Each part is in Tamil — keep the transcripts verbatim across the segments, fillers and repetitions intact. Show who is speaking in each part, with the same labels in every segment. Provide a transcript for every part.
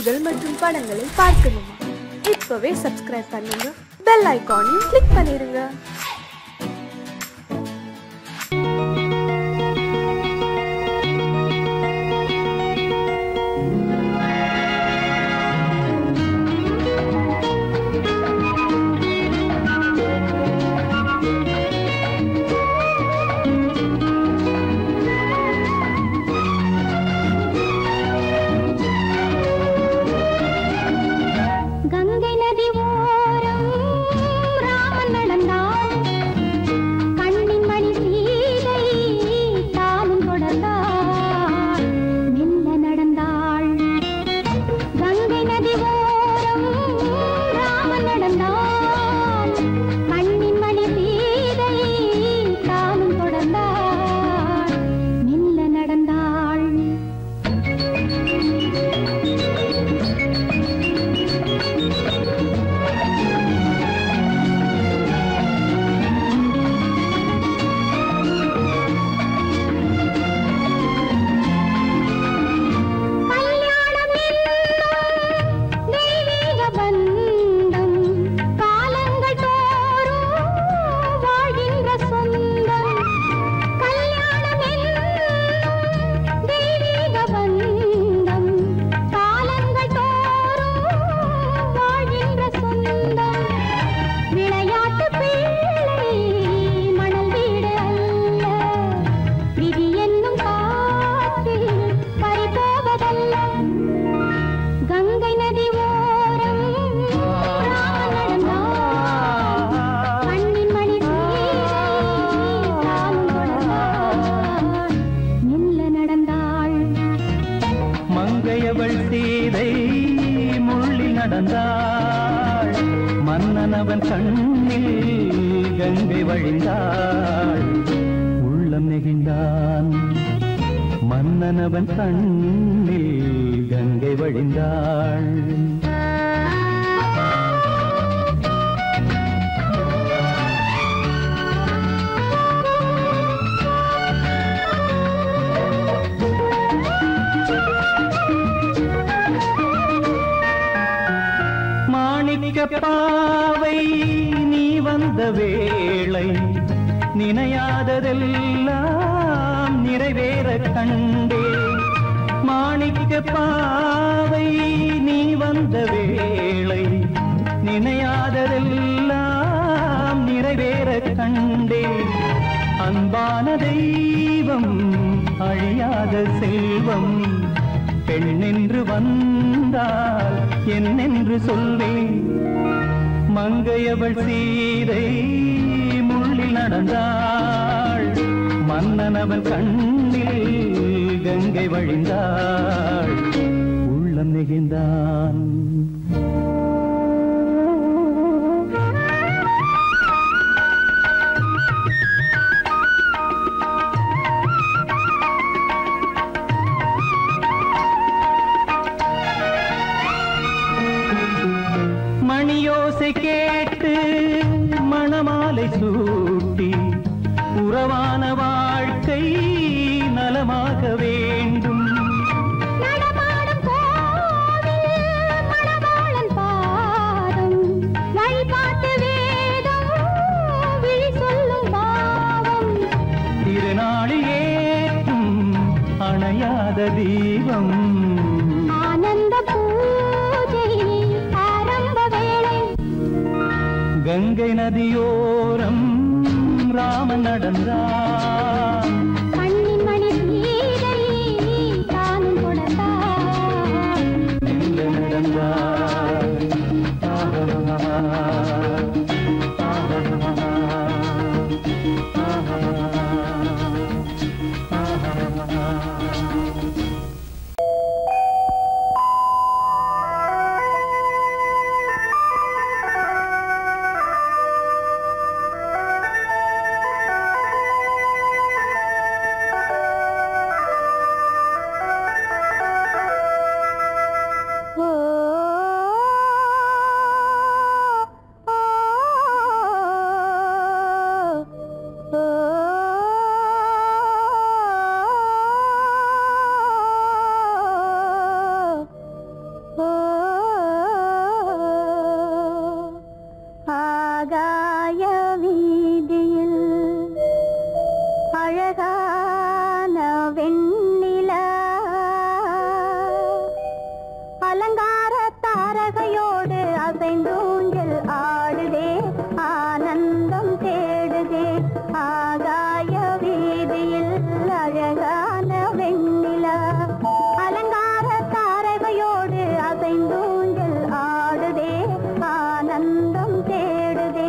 Speaker 1: நிகழ்ச்சிகள் மற்றும் படங்களை பார்க்கணுமா? இப்பவே சப்ஸ்கிரைப் பண்ணுங்க, பெல் ஐகானையும் கிளிக் பண்ணிருங்க. மன்னனவன் கண்ணில் கங்கை வழிந்தாள், உள்ளம் நெகிழ்ந்தான். மன்னனவன் கண்ணில் கங்கை வழிந்தாள். பாவை நீ வந்த வேளை நினையாததெல்லாம் நிறைவேற கண்டே. மாணிக்க பாவை நீ வந்த வேளை நினையாததெல்லாம் நிறைவேற கண்டே. அன்பான தெய்வம் அழியாத செல்வம் பெண்ணென்று வந்தால் என்னென்று சொல்வேன். மங்கையவள் சீதை முள்ளில் நடந்தாள், மன்னனவன் கண்ணில் கங்கை வழிந்தாள், உள்ளம் நெகிழ்ந்தான். மணியோசை கேட்டு மணமாலை சூட்டி உறவான வாழ்க்கை நலமாக வேண்டும். நடமாடும் கோவில் மணவாளன் பாதம் வழிபாட்டு வேதம் விழி சொல்லும் பாவம். திருநாளில் ஏற்றும் அணையாத தீபம் ஆனந்த பூஜை ஆரம்ப வேளை. கங்கை நதியோரம் ராமன் நடந்தான், கண்ணின் மணி சீதை தானும் கொடுத்தான். எங்க நடந்தான்
Speaker 2: அலங்கார தாரகையோடு அசைந்தூஞ்சல் ஆடுதே ஆனந்தம் தேடுதே ஆகாய வீதியில் அழகான வெண்ணிலா அலங்கார தாரகையோடு அசைந்தூஞ்சல் ஆடுதே ஆனந்தம் தேடுதே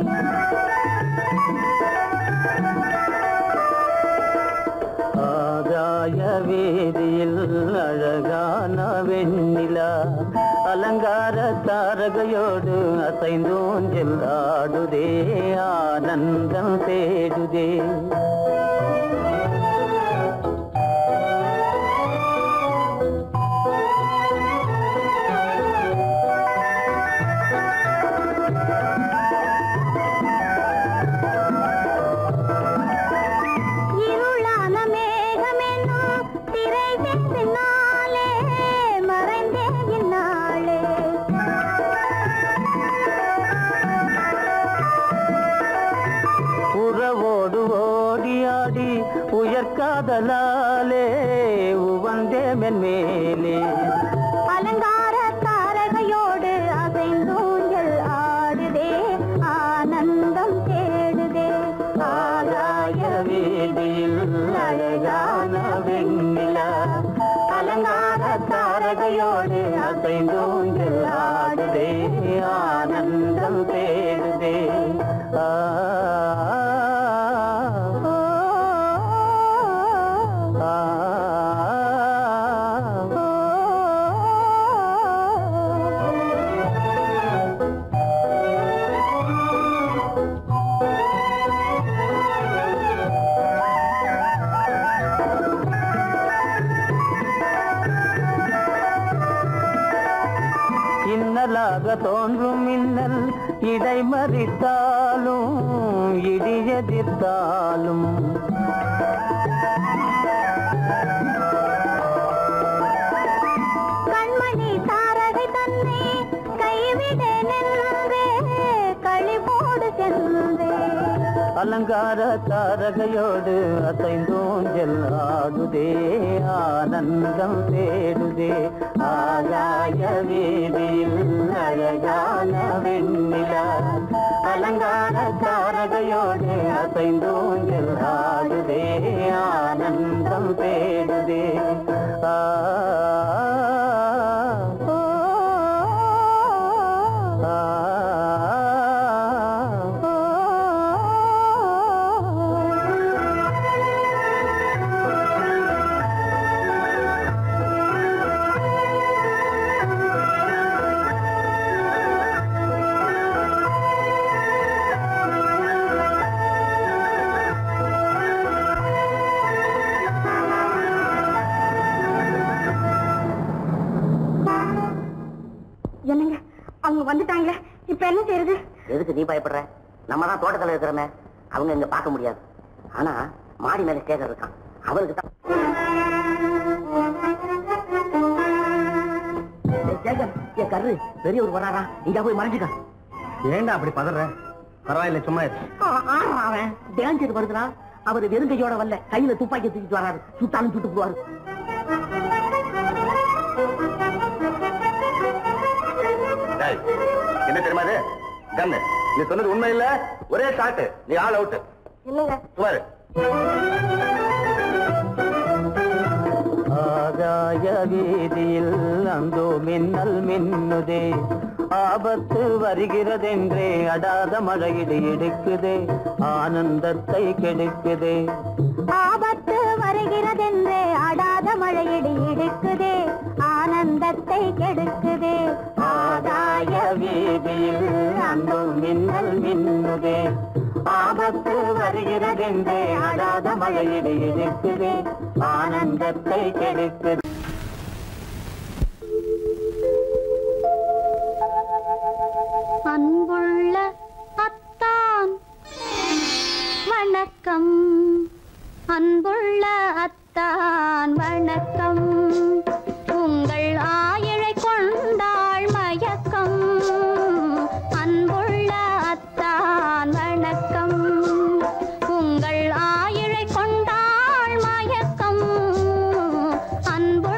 Speaker 3: ஆகாய வீதியில் அழகான வெண்ணிலா அலங்கார தாரகையோடு அசைந்தூஞ்சல் ஆடுதே ஆனந்தம் தேடுதே உயர்காதலாலே உவந்தே மென்மேலே
Speaker 2: அலங்கார தாரகையோடு அசைந்தூஞ்சல் ஆடுதே ஆனந்தம் தேடுதே
Speaker 3: ஆகாய வீதியில் அழகான வெண்ணிலா அலங்கார தாரகையோடு அசைந்தூஞ்சல் ஆடுதே ஆனந்தம் தேடுதே ஆ இன்னலாக தோன்றும் மின்னல் இடை மறித்தாலும் இடி எதிர்த்தாலும்
Speaker 2: கண்மணி தாரகை தன்னை கைவிட நின்றே களிபோடு சென்றே
Speaker 3: அலங்கார தாரகையோடு அசைந்தூஞ்சல் ஆடுதே ஆனந்தம் தேடுதே ஆகாய வீதியில் அழகான வெண்ணிலா அலங்கார தாரகையோடு அசைந்தூஞ்சல் ஆடுதே ஆனந்தம் தேடுதே ஆ
Speaker 2: என்னங்க அவங்க வந்துட்டாங்களே இப்ப என்ன செய்யறது?
Speaker 4: எதுக்கு நீ பயப்படுற? நம்ம தான் தோட்டத்தில் இருக்கிறோமே, அவங்க இங்க பார்க்க முடியாது. ஆனா மாடி மேல சேகர் இருக்கான், அவருக்கு தான். சேகர் என் கரு பெரியவர் வராரா, இங்க போய் மறைஞ்சுக்க.
Speaker 3: ஏண்டா அப்படி பதற? பரவாயில்ல, சும்மா
Speaker 4: அவன் டேஞ்சர் வருதுனா, அவர் வெறுங்கையோட வரல, கையில துப்பாக்கி தூக்கிட்டு வராரு, சுத்தாலும் சுட்டு போவாரு.
Speaker 3: என்ன தெரியுமா இது? கண்ணு, நீ சொன்னது உண்மை இல்ல, ஒரே ஷாட், நீ ஆல் அவுட்.
Speaker 2: இல்லங்க
Speaker 3: சுமாரு. ஆகாய வீதியில் அந்தோ மின்னல் மின்னுதே, ஆபத்து வருகிறதென்றே அடாத மழையிடு இடுக்குதே, ஆனந்தத்தை கெடுக்குதே.
Speaker 2: ஆபத்து வருகிறதென்றே அடாத மழையிடு இடுக்குதே, ஆனந்தத்தை கெடுக்குதே.
Speaker 3: ஆகாய வீதியில் அந்தோ மின்னல் மின்னுதே, ஆபத்து வருகிறதென்றே அடாத மழையிடு இடுக்குதே, ஆனந்தத்தை கெடுக்குதே.
Speaker 2: அன்புள்ள அத்தான் வணக்கம், அன்புள்ள அத்தான் வணக்கம், உங்கள் ஆயிழை கொண்டாள் மயக்கம். அன்புள்ள அத்தான் வணக்கம், உங்கள் ஆயிழை கொண்டாள் மயக்கம். அன்பு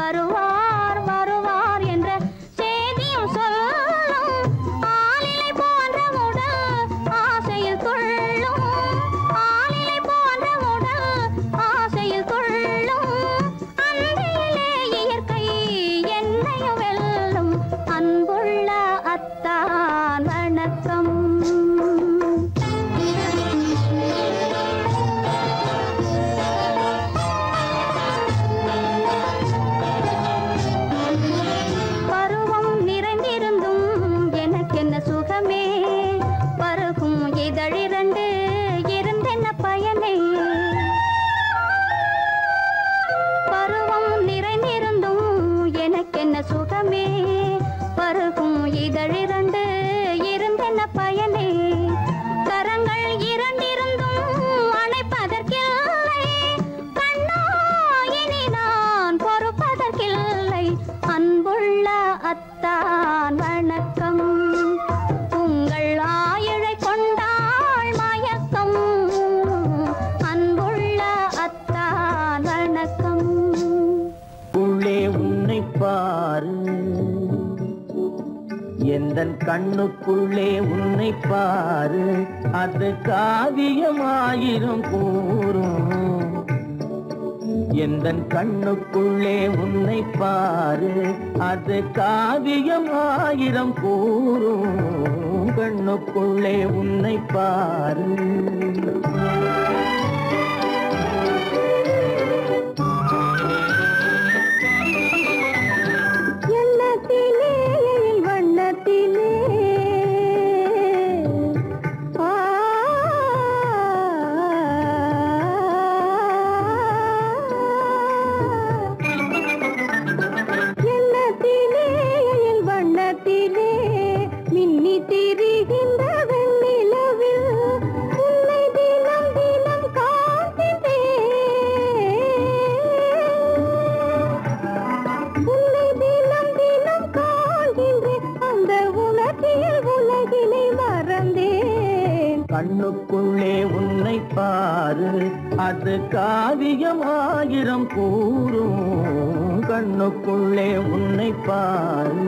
Speaker 2: வருவார் வருவார் என்ற செய்தியும் சொல்லும். ஆலிலை போன்ற உடல் ஆசையில் துள்ளும், ஆலிலை போன்ற உடல் ஆசையில் துள்ளும். அன்றையிலே இயற்கை என்னையும் வெல்லும். அன்புள்ள அத்தான் வணக்கம். பருவம் நிறைந்திருந்தும் எனக்கென்ன சுகமே, பருகும் இதழிரண்டு இருந்தென்ன பயனே. பருவம் நிறைந்திருந்தும் எனக்கென்ன சுகமே, பருகும் இதழிரண்டு இருந்தென்ன பயனே. கரங்கள் இரண்டிருந்தும் அணைப்பதற்கில்லை, கண்ணா இனி நான் பொறுப்பதற்கில்லை. அன்புள்ள அத்தான் வணக்கம். உங்கள் ஆயுளை கொண்டாள் மயக்கம். அன்புள்ள அத்தான் வணக்கம்.
Speaker 5: உள்ளே உன்னை பாரு, எந்தன் கண்ணுக்குள்ளே உன்னை பாரு, அது காவியமாயிரம் கூறும். எந்தன் கண்ணுக்குள்ளே உன்னை பாரு, அது காவியமாயிரம் கூறும். கண்ணுக்குள்ளே உன்னை பாரு. கண்ணுக்குள்ளே உன்னை பாரு, அது காவியமாயிரம் கூறும். கண்ணுக்குள்ளே உன்னை பாரு.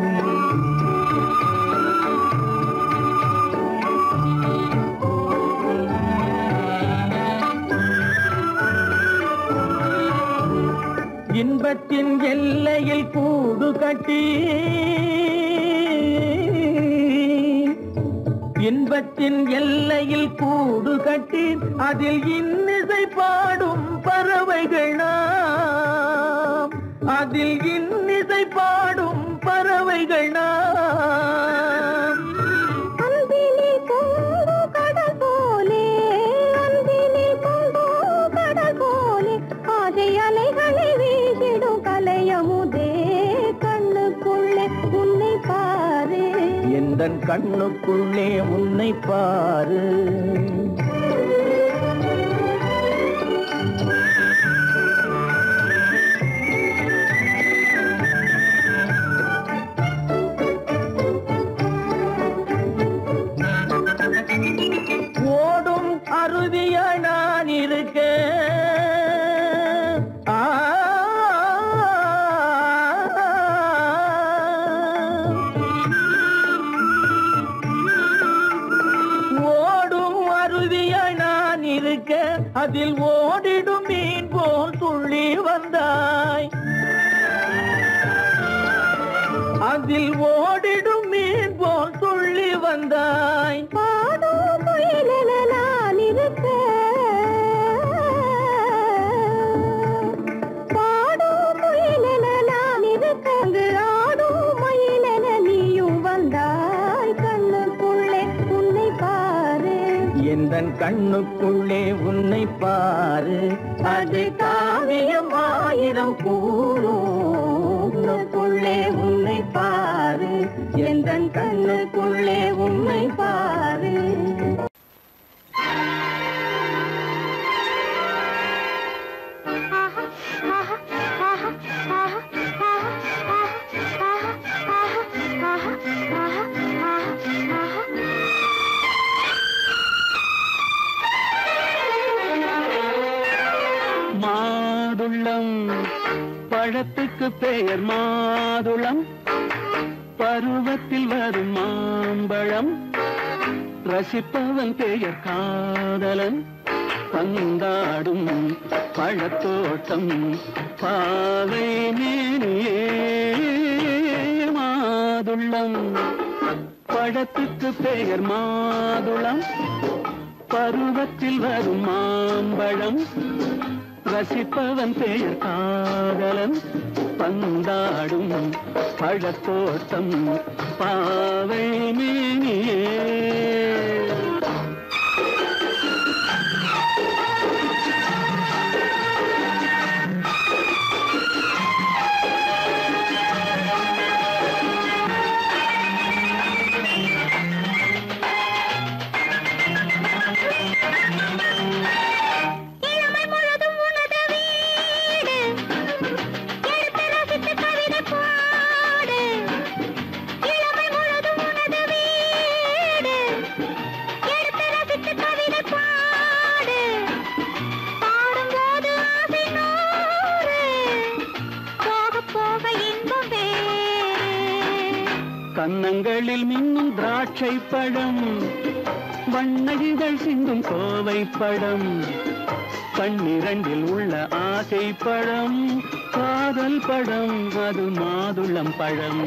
Speaker 5: இன்பத்தின் எல்லையில் கூடு கட்டி, இன்பத்தின் எல்லையில் கூடு கட்டி, அதில் இன்னிசை பாடும் பறவைகள் நாம், அதில் இன்னிசை பாடும் பறவைகள் நாம்.
Speaker 2: அன்பிலே பொங்கு கடல் போலே, அன்பிலே பொங்கு கடல் போலே, ஆசை அலைகளை வீசிடும் கலையமுதே. கண்ணுக்குள்ளே உன்னை பாரு,
Speaker 5: எந்தன் கண்ணுக்குள்ளே உன்னை பாரு. ஓடும் அருவியா நான் இருக்க, அதில் ஓடிடும் மீன் போல் துள்ளி வந்தாய், அதில் ஓடிடும் மீன் போல் துள்ளி வந்தாய்.
Speaker 2: பாடும் புயலென நான் இருக்க, பாடும் புயலென நான் இருக்க, அங்கு ஆடும் மயிலென நீயும் வந்தாய். கண்ணுக்குள்ளே உன்னை பாரு,
Speaker 5: எந்தன் கண்ணுக்குள்ளே உன்னை பாரு, அது காவியம் ஆயிரம் கூறும். கண்ணுக்குள்ளே உன்னை பாரு, எந்தன் கண்ணுக்குள்ளே உன்னை பாரு. மாடுள்ள மாதுளம் பழத்துக்கு பெயர் மாதுளம் பருவத்தில் வரும் மாம்பழம் ரசிப்பவன் பெயர் காதலன் பந்தாடும் பழத்தோட்டம் பாவை மேனியே மாதுளம் பழத்துக்கு பெயர் மாதுளம் பருவத்தில் வரும் மாம்பழம் ரசிப்பவன் பெயர் காதலன் பந்தாடும் பழத்தோட்டம் பாவை மேனியே கன்னங்களில் மின்னும் திராட்சை பழம் வண்ணகிகள் சிந்தும் கோவை பழம் கண்ணிரண்டில் உள்ள ஆசை பழம் காதல் பழம் அது மாதுளம் பழம்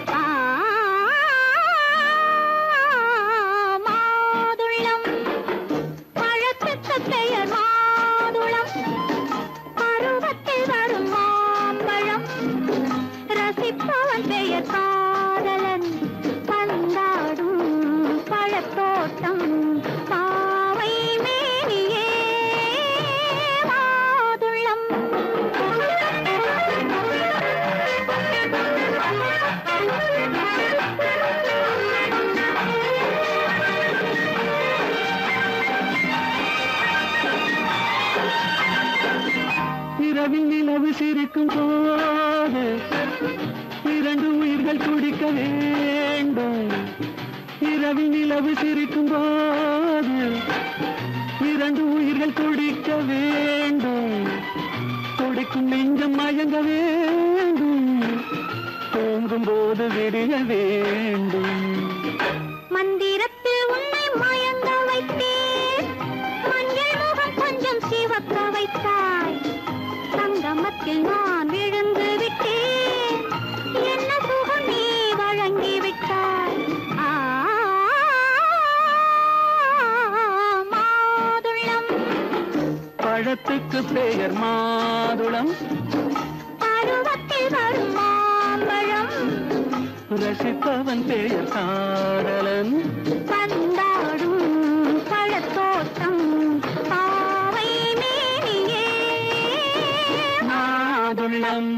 Speaker 2: மாதுளம் பழத்துக்கு பெயர் மாதுளம் பருவத்தில் வரும் மாம்பழம் ரசிப்பவன் பெயர் காதலன் பந்தாடும் பழத்தோட்டம் பாவை மேனியே மாதுளம்
Speaker 5: இரவில் நிலவு சிரிக்கும் போது இரண்டு உயிர்கள் துடிக்க வேண்டும் இரவில் நிலவு சிரிக்கும் போது இரண்டு உயிர்கள் துடிக்க வேண்டும் துடிக்கும் நெஞ்சம் மயங்க வேண்டும் தூங்கும் போது விடிய வேண்டும்
Speaker 2: மந்திரத்தில் உன்னை மயங்க வைத்தேன் மஞ்சள் முகம் கொஞ்சம் சிவக்க வைத்தாய் சங்கமத்தில் நான் விழுந்து விட்டேன் என்ன சுகம் நீ வழங்கி விட்டாய் மாதுளம்
Speaker 5: பழத்துக்கு பெயர் மாதுளம்
Speaker 2: பருவத்தில் வரும் மாம்பழம்
Speaker 5: ரசிப்பவன் பெயர் காதலன்
Speaker 2: பந்தாடும் பழத்தோட்டம் பாவை மேனியே
Speaker 5: மாதுளம்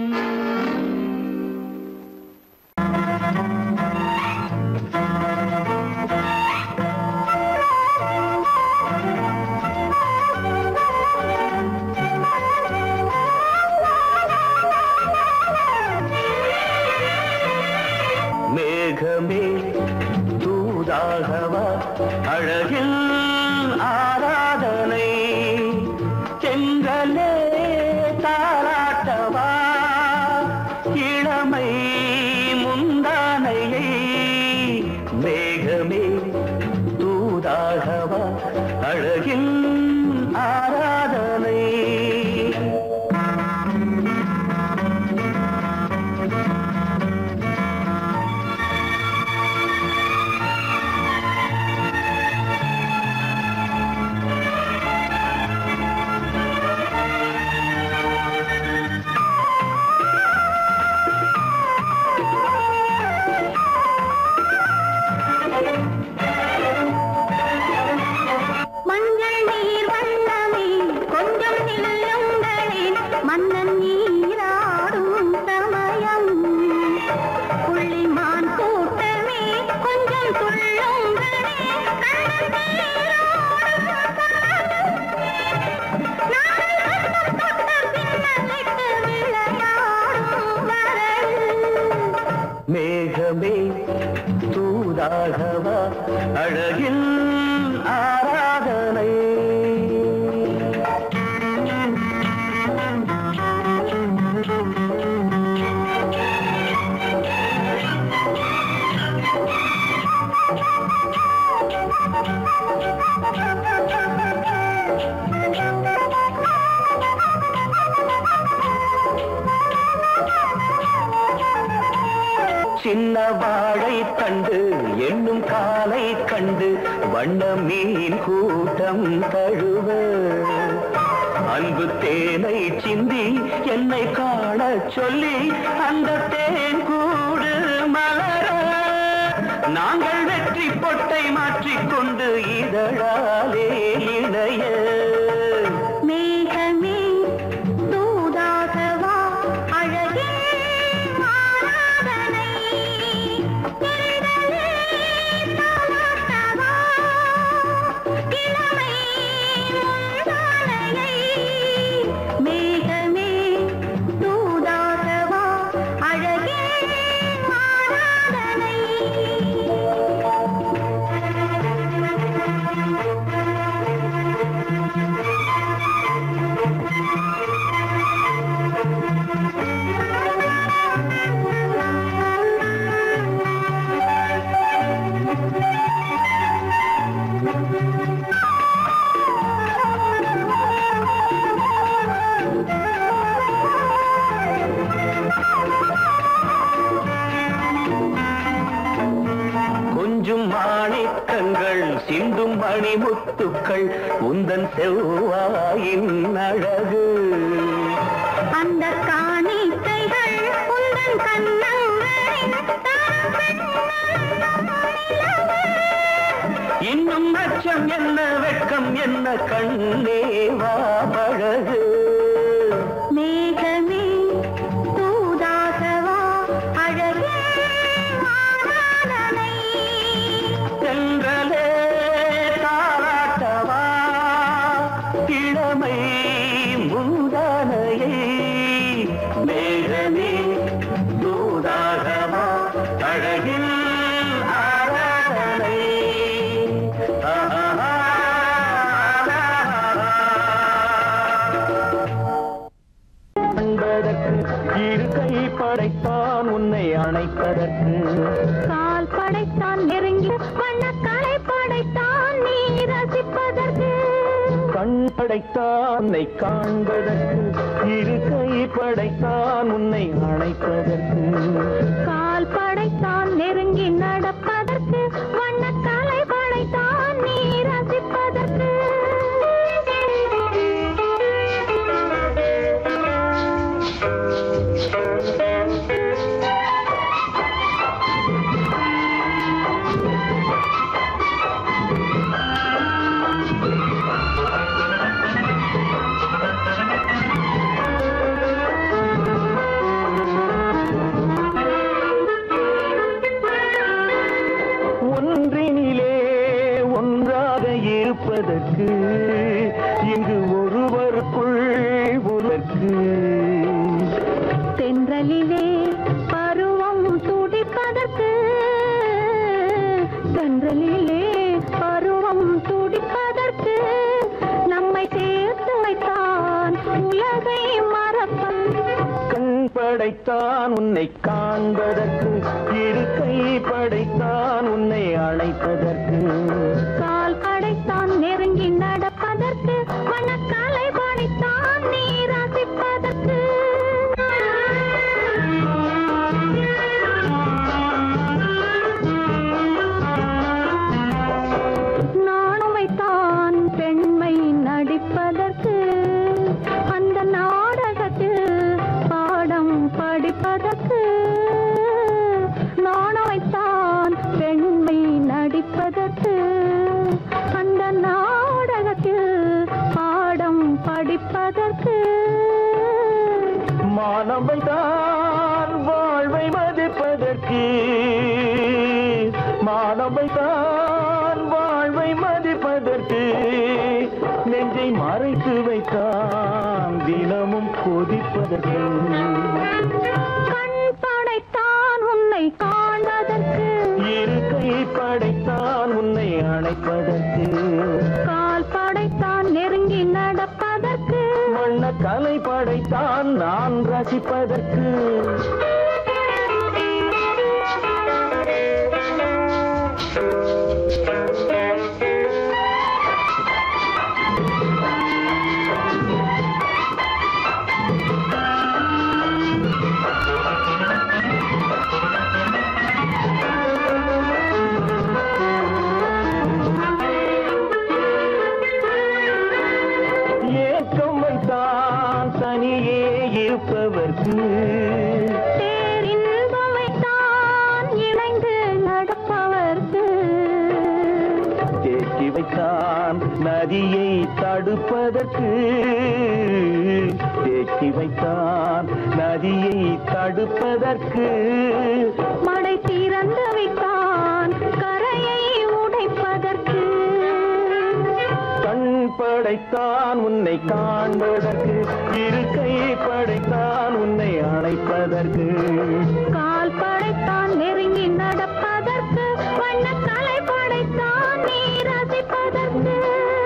Speaker 5: மேகமே தூதாகவா அழகில் ஆராதனை செங்கலே தாராட்டவா இளமை முந்தானையை மேகமே தூதாகவா அழகில் ஆராதனை
Speaker 2: மஞ்சள் நீர் வண்ணமே கொஞ்சம் நில்லுங்களேன் மன்னன் நீராடும் சமயம் புள்ளிமான் கூட்டமே கொஞ்சம் துள்ளுங்களே கண்ணன் நீராடும் பின்னலிட்டு விளையாடும் வரையில்
Speaker 5: மேகமே தூதாகவா அழகில் ஆராதனை சின்ன வாழை தண்டு என்னும் காலை கண்டு வண்ண மீன் கூட்டம் தழுவ அன்பு தேனை சிந்தி என்னை காண சொல்லி அந்த தேன் கூடு மலர நாங்கள் வெற்றி பொட்டை மாற்றிக்கொண்டு இதழாலே இணைய
Speaker 2: மேகமே தூதாகவா அழகே ஆராதனை திரளே தாலாட்டவா கிழமை முந்தானையை மேகமே தூதாகவா அழகே ஆராதனை
Speaker 5: கொஞ்சம் மாணிக்கங்கள் சிந்தும் மணிமுத்துக்கள் உந்தன் செவ்வாயின் அழகு
Speaker 2: அந்த காணிக்கைகள் உந்தன் கண்ணங்களின்
Speaker 5: இன்னும் அச்சம் என்ன வெட்கம் என்ன கண்ணே வா பழகு
Speaker 2: மேகமே தூதாகவா அழகே ஆராதனை
Speaker 5: சென்றலே தாராட்டவா கிழமை முந்தானையை மேகமே தூதாகவா அழகில் ஆராதனை அன்பதற்கு இரு கை படைத்தான் உன்னை அணைப்பதற்கு
Speaker 2: கால் படைத்தான் நெருங்கி வண்ணக்காலை படைத்தான் நீ ரசிப்பதற்கு
Speaker 5: கண் படைத்தான் உன்னை காண்பதற்கு இரு கை படைத்தான் உன்னை அணைப்பதற்கு
Speaker 2: கால் படைத்தான் நெருங்கி நடப்பதற்கு வண்ணக்காலை படைத்தான் நீ ரசிப்பதற்கு
Speaker 5: ஒன்றினிலே ஒன்றாக இருப்பதற்கு இங்கு ஒருவருக்குள் ஒருவருக்கு
Speaker 2: தென்றலிலே பருவம் துடிப்பதற்கு தென்றலிலே பருவம் துடிப்பதற்கு நம்மை சேர்த்து வைத்தான் உலகை மறப்பன்
Speaker 5: கண் படைத்தான் உன்னை காண்பதற்கு இரு கை படைத்தான் உன்னை அழைப்பதற்கு
Speaker 2: கால் படைத்தான் நெருங்கி நடப்பதற்கு வண்ணக்காலை படைத்தான் நீ ரசிப்பதற்கு நானுமைத்தான் பெண்மை நடிப்பதற்கு அந்த நாடகத்தில் பாடம் படிப்பதற்கு நானுமைத்தான் பெண்மை நடிப்பதற்கு அந்த நாடகத்தில் பாடம் படிப்பதற்கு
Speaker 5: மானவைதான் வாழ்வை மதிப்பதற்கு மானவைதான் வாழ்வை மதிப்பதற்கு நெஞ்சை மறைத்து வைத்தான் தினமும் கொதிப்பதற்கு
Speaker 2: கண் படைத்தான் உன்னை காண்பதற்கு
Speaker 5: இரு கை படைத்தான் உன்னை அணைப்பதற்கு
Speaker 2: கால் படைத்தான் நெருங்கி நடப்பதற்கு
Speaker 5: வண்ண கலை படைத்தான் நான் ரசிப்பதற்கு இருப்பவர்க்கு
Speaker 2: பேரின்பமைத்தான் இணைந்து நடப்பவர்க்கு
Speaker 5: தேக்கி வைத்தான் நதியை தடுப்பதற்கு தேக்கி வைத்தான் நதியை தடுப்பதற்கு
Speaker 2: மடை திறந்து வைத்தான் கரையை உடைப்பதற்கு
Speaker 5: கண் படைத்தான் உன்னை காண்பதற்கு இருக்கை படைத்தான் உன்னை அணைப்பதற்கு
Speaker 2: கால் படைத்தான் நெருங்கி நடப்பதற்கு வண்ண தலை படைத்தான் நீ ரசிப்பதற்கு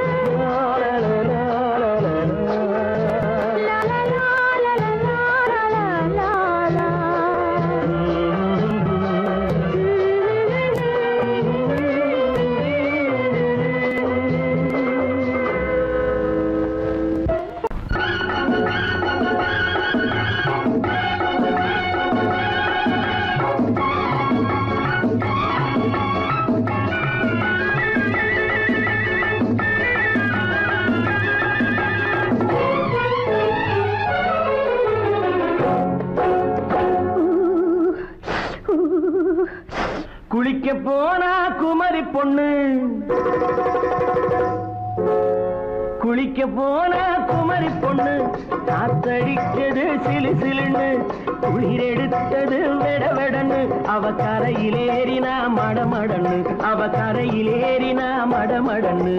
Speaker 5: குளிக்க போனா குமரி பொண்ணு குளிக்க போனா குமரி பொண்ணு காத்தடிச்சது சிலு சிலுன்னு குளிர் எடுத்தது வெட வெடன்னு அவ கரையிலேறினா மடமடன்னு அவ கரையிலேறினா மடமடன்னு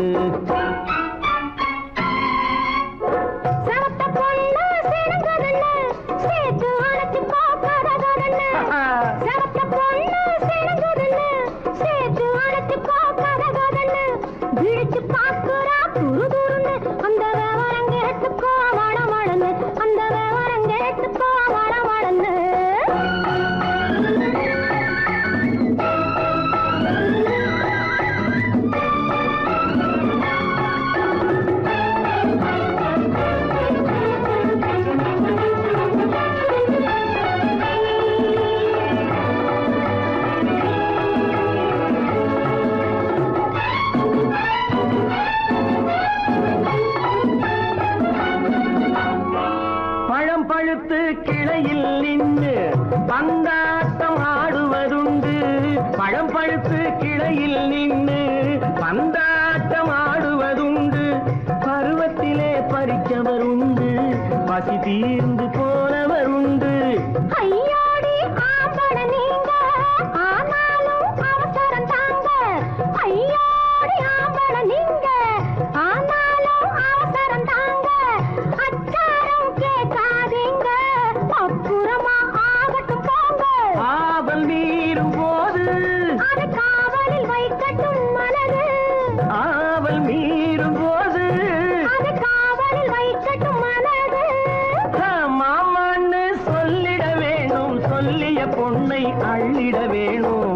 Speaker 5: கிளையில் நின்று பந்தாட்டம் ஆடுவதுண்டு பழம் பழுத்து கிளையில் நின்று பந்தாட்டம் ஆடுவதுண்டு பருவத்திலே பறிச்சவர் உண்டு பசி தீர்ந்து போனவர் உண்டு
Speaker 2: ஐயோடி ஆம்பட நீங்க ஆனாலும் அவசரம் தாங்க ஐயோடி ஆம்பட நீங்க ஆனாலும் அவசரம் தாங்க அச்சாரம் கேட்காதீங்க அப்புறமா ஆகட்டும் போங்க
Speaker 5: ஆவல் மீறும் போது
Speaker 2: அது காவலில் வைக்கட்டும் மனது
Speaker 5: ஆவல் மீறும் போது
Speaker 2: அது காவலில் வைக்கட்டும் மனது
Speaker 5: மாமான்னு சொல்லிட வேணும் சொல்லிய பொண்ணை அள்ளிட வேணும்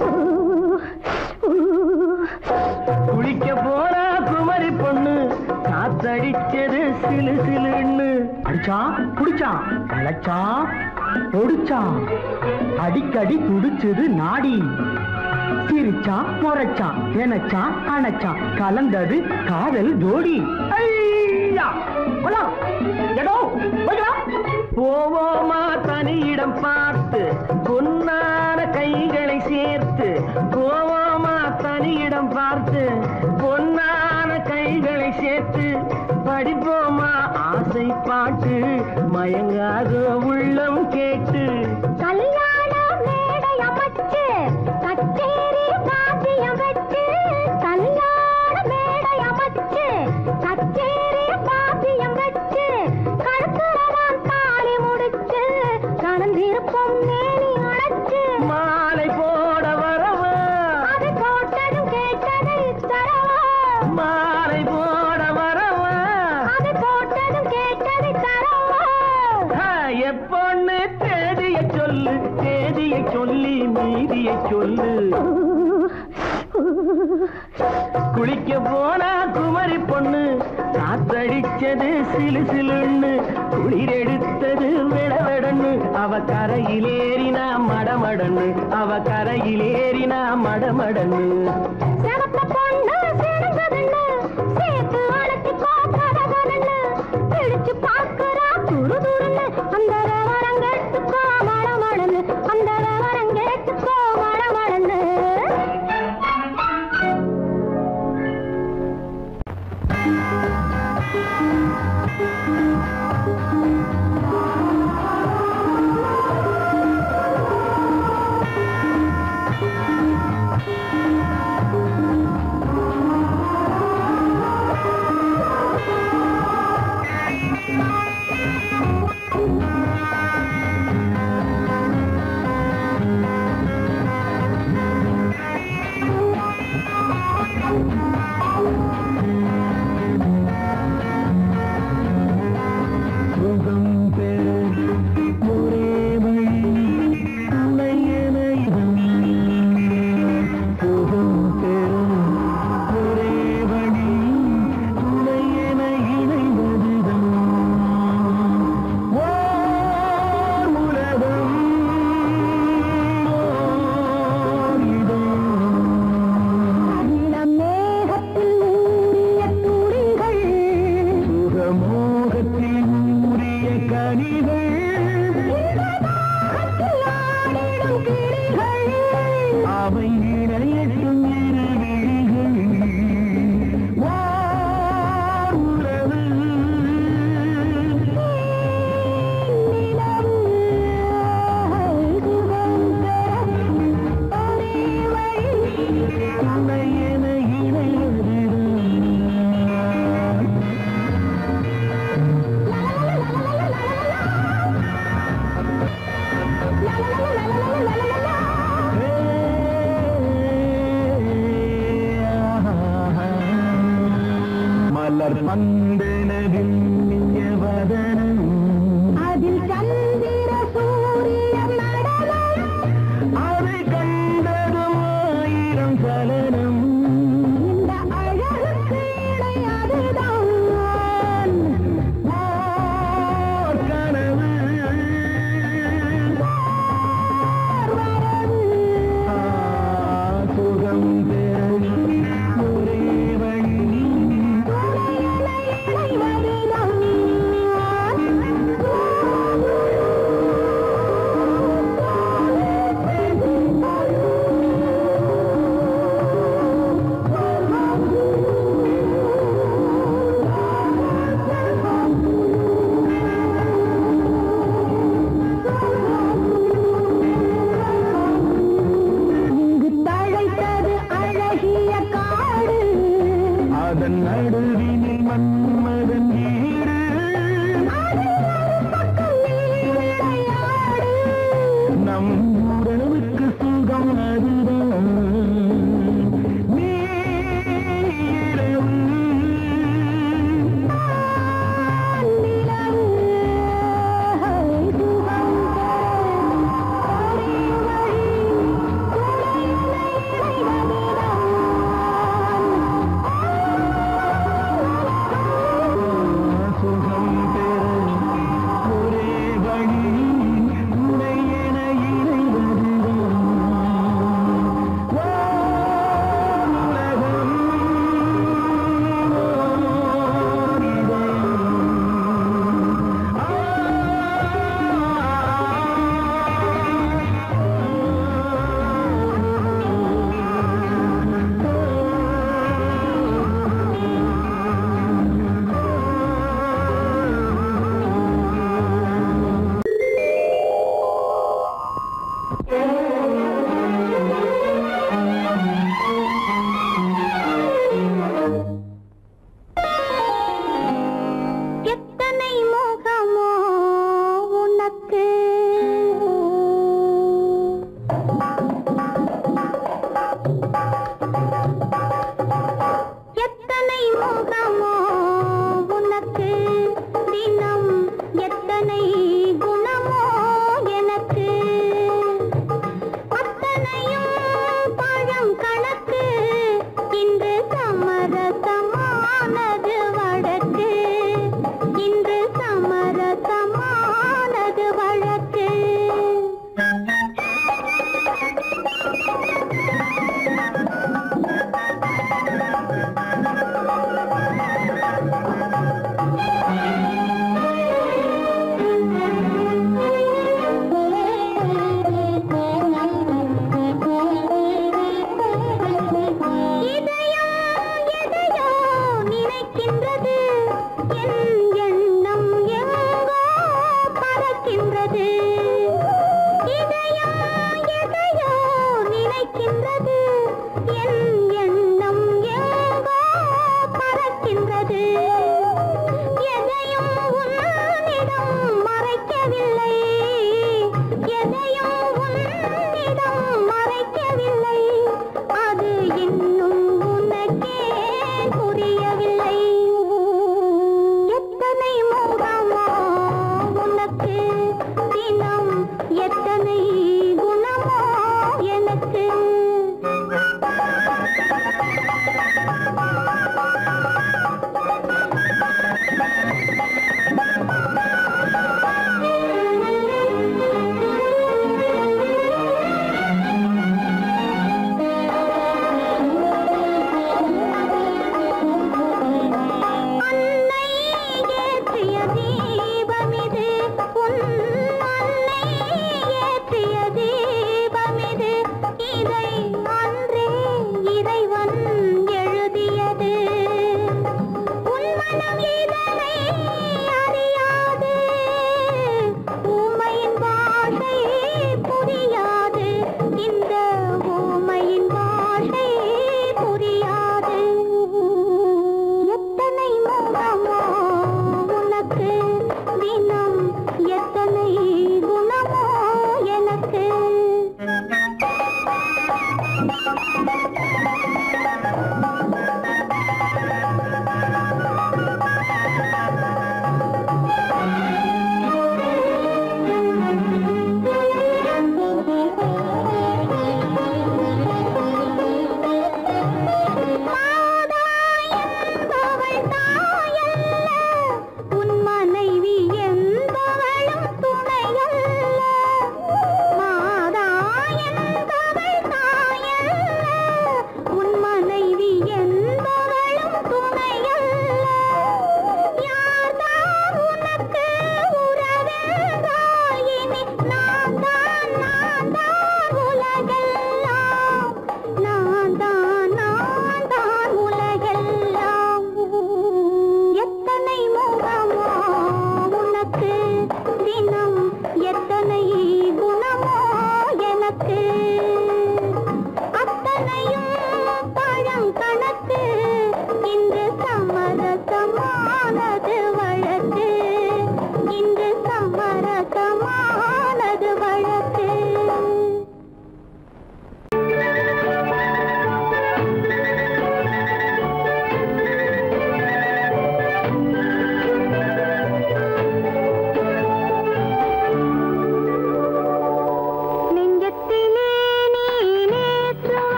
Speaker 5: குளிக்க போனா குமரி பொண்ணு காத்தடிச்சது சிலு சிலுன்னு
Speaker 6: அடிச்சான் புடிச்சான் அழைச்சான் ஒடிச்சான் அடிக்கடி துடிச்சது நாடி சிரிச்சான் முறைச்சான் நினைச்சான் அணைச்சான் கலந்தது காதல் ஜோடி
Speaker 5: போவோமா தனியிடம் பார்த்து பொன்னான கைகளை சேர்த்து போவோமா தனியிடம் பார்த்து பொன்னான கைகளை சேர்த்து படிப்போமா ஆசை பாட்டு மயங்காத உள்ளம் கேட்டு
Speaker 2: கல்யாண மேடை அமைச்சு கச்சேரி வாத்தியம் வச்சு கல்யாண மேடை அமைச்சு கச்சேரி வாத்தியம் வச்சு கழுத்துறவான் தாலி முடிச்சு கலந்திருப்போம் மேனி அடைச்சு
Speaker 5: மாலை போட வரவா
Speaker 2: அது போட்டதும் கேட்டதை தரவா
Speaker 5: மாலை போட வரவா
Speaker 2: அது போட்டதும் கேட்டதை தரவா
Speaker 5: எப்பொண்ணு தேதிய சொல்லு தேதியை சொல்லி மீதியை சொல்லு குளிக்க போனா குமரி பொண்ணு காத்தடிச்சது சிலு சிலுன்னு குளிர் எடுத்தது விடவெடன்னு அவ கரையிலேறினா மடமடன்னு அவ கரையிலேறினா மடமடன்னு
Speaker 2: சிவத்த பொண்ணு சிறந்ததுன்னு சேர்த்து அழைச்சி பார்க்கறதுன்னு பிடிச்சு பார்க்கறா துரு துருன்னு அந்த விவரம் கேட்டுக்கோ மழமழன்னு அந்த விவரம் கேட்டுக்கோ மழமழன்னு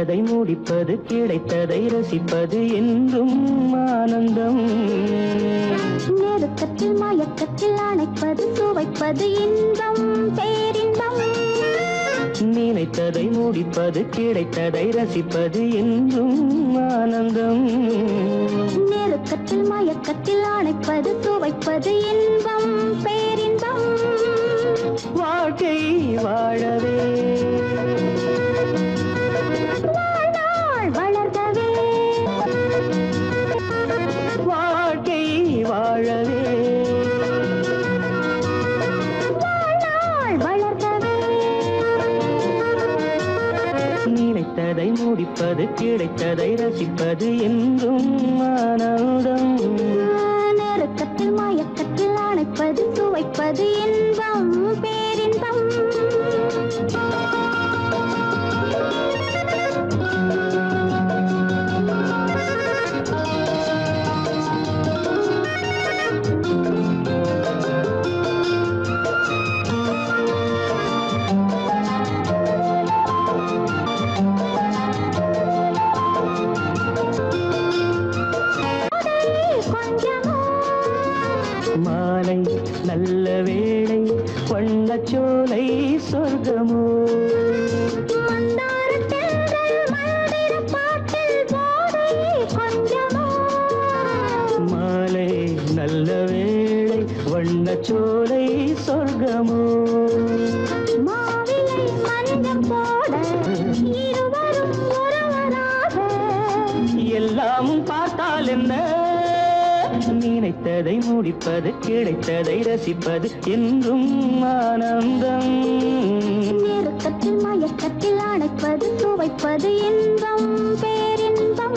Speaker 5: நினைத்ததை முடிப்பது கிடைத்ததை ரசிப்பது என்றும் ஆனந்தம்.
Speaker 2: நெருக்கத்தில் மயக்கத்தில் அணைப்பது சுவைப்பது இன்பம் பேரின்பம்.
Speaker 5: நினைத்ததை முடிப்பது கிடைத்ததை ரசிப்பது என்றும் ஆனந்தம்.
Speaker 2: நெருக்கத்தில் மயக்கத்தில் அணைப்பது சுவைப்பது இன்பம் பேரின்பம்.
Speaker 5: வாழ்க்கை வாழவே
Speaker 2: வாழ்நாள் வளர்கவே
Speaker 5: வாழ்க்கை வாழவே
Speaker 2: வாழ்நாள் வளர்கவே.
Speaker 5: நினைத்ததை முடிப்பது கிடைத்ததை ரசிப்பது என்றும் ஆனந்தம்.
Speaker 2: நெருக்கத்தில் மயக்கத்தில் அணைப்பது சுவைப்பது இன்பம் பேரின்பம்.
Speaker 5: மாலை நல்ல வேளை வண்ணச்சோலை சொர்க்கமோ. மாலை நல்ல வேளை வண்ணச்சோலை சொர்க்கமோ.
Speaker 2: மாவிலை மஞ்சம் போட இருவரும் ஒருவராக
Speaker 5: எல்லாமும் பார்த்தால் என்ன, நினைத்ததை முடிப்பது கிடைத்ததை ரசிப்பது என்றும் ஆனந்தம்.
Speaker 2: நெருக்கத்தில் மயக்கத்தில் அணைப்பது சுவைப்பது இன்பம் பேரின்பம்.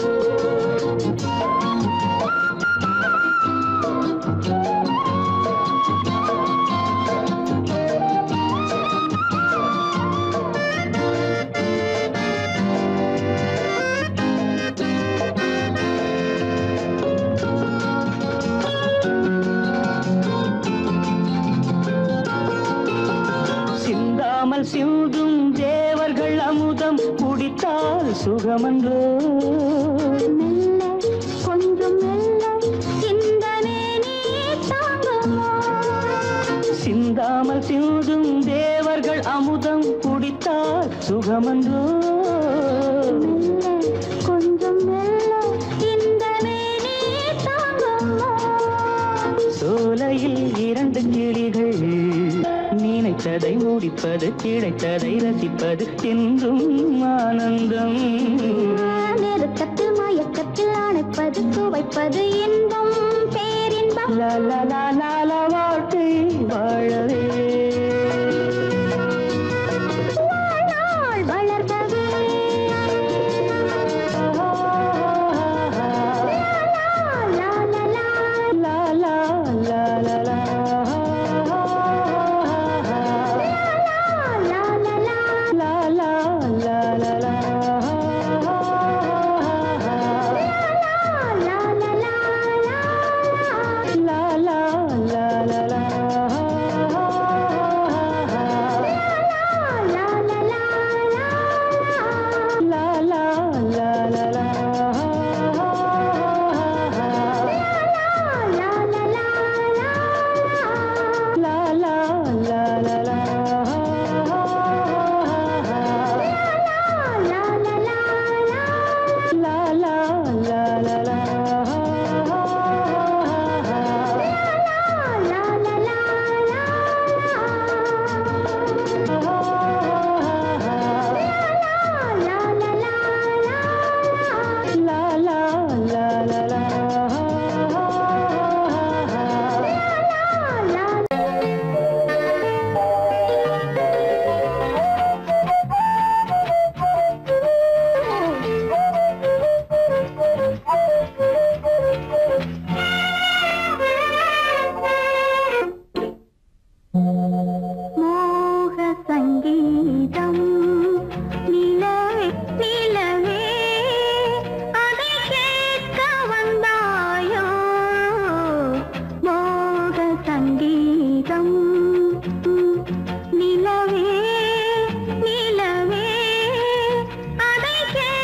Speaker 5: சிந்தாமல் சிந்தும் தேவர்கள் அமுதம் குடித்தால் சுகமன்றோ.
Speaker 2: மெல்ல கொஞ்சம் மெல்ல சிந்தனை நீ தாங்குமோ.
Speaker 5: சிந்தாமல் சிந்தும் தேவர்கள் அமுதம் குடித்தால் சுகமன்றோ.
Speaker 2: மெல்ல கொஞ்சம் மெல்ல சிந்தனை நீ தாங்குமோ.
Speaker 5: சோலையில் இரண்டு கிளிகள் நினைத்ததை முடிப்பது கிடைத்ததை ரசிப்பது என்றும் ஆனந்தம்.
Speaker 2: நெருக்கத்தில் மயக்கத்தில் அணைப்பது சுவைப்பது இன்பம் பேரின்பம்.
Speaker 5: லா லா லா லா லா வாழ்க்கை வாழவே
Speaker 2: வாழ்நாள் வளர்கவே லா லா லா
Speaker 5: லா லா லா லா லா
Speaker 2: நிலவே நிலவே அதை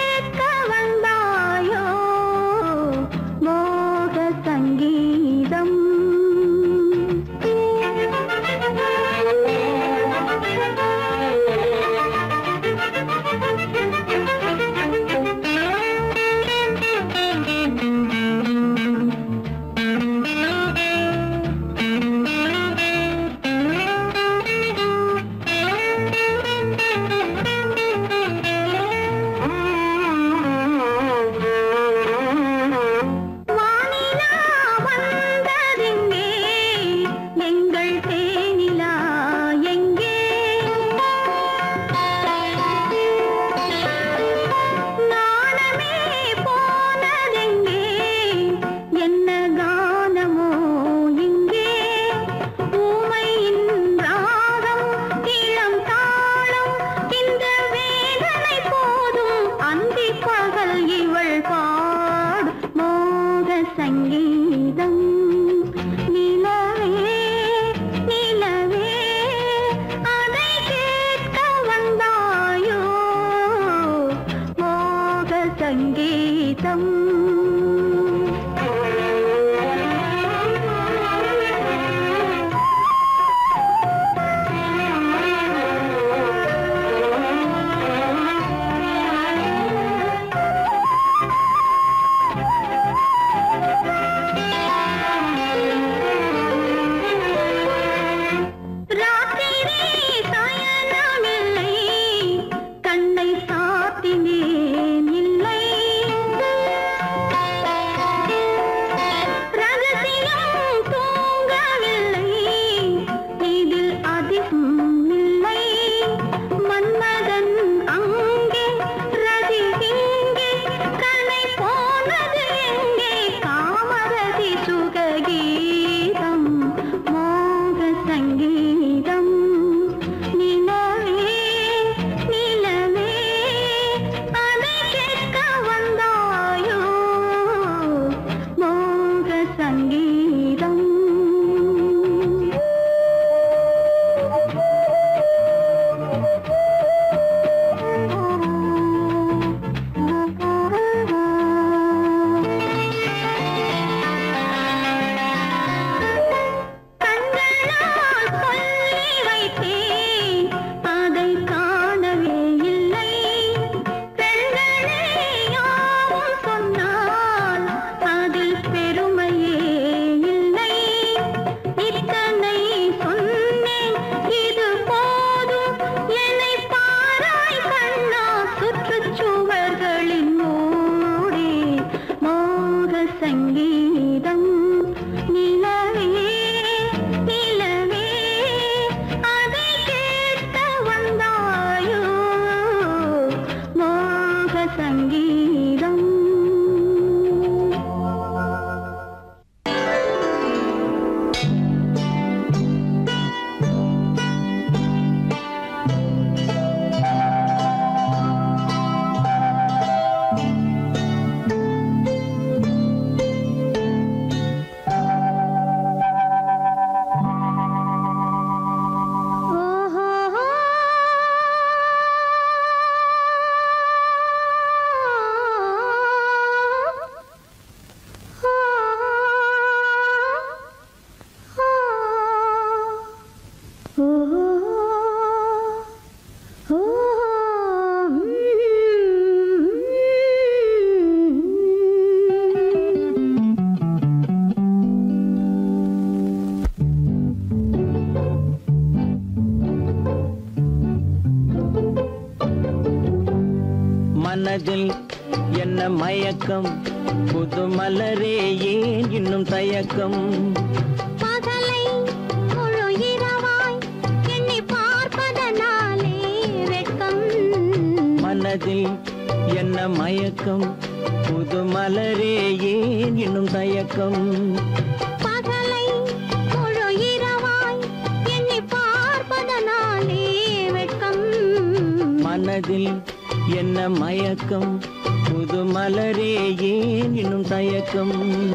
Speaker 5: மனதில் என்ன மயக்கம் புது மலரே ஏன் இன்னும் தயக்கம்
Speaker 2: பகலை முழு இரவாய் எண்ணி பார்ப்பதனாலே வெட்கம்
Speaker 5: மனதில் என்ன மயக்கம் புது மலரே ஏன் இன்னும் தயக்கம்
Speaker 2: பகலை முழு இரவாய் எண்ணி பார்ப்பதனாலே வெட்கம்
Speaker 5: மனதில் என்ன மயக்கம் புது மலரே ஏன் இன்னும் தயக்கம்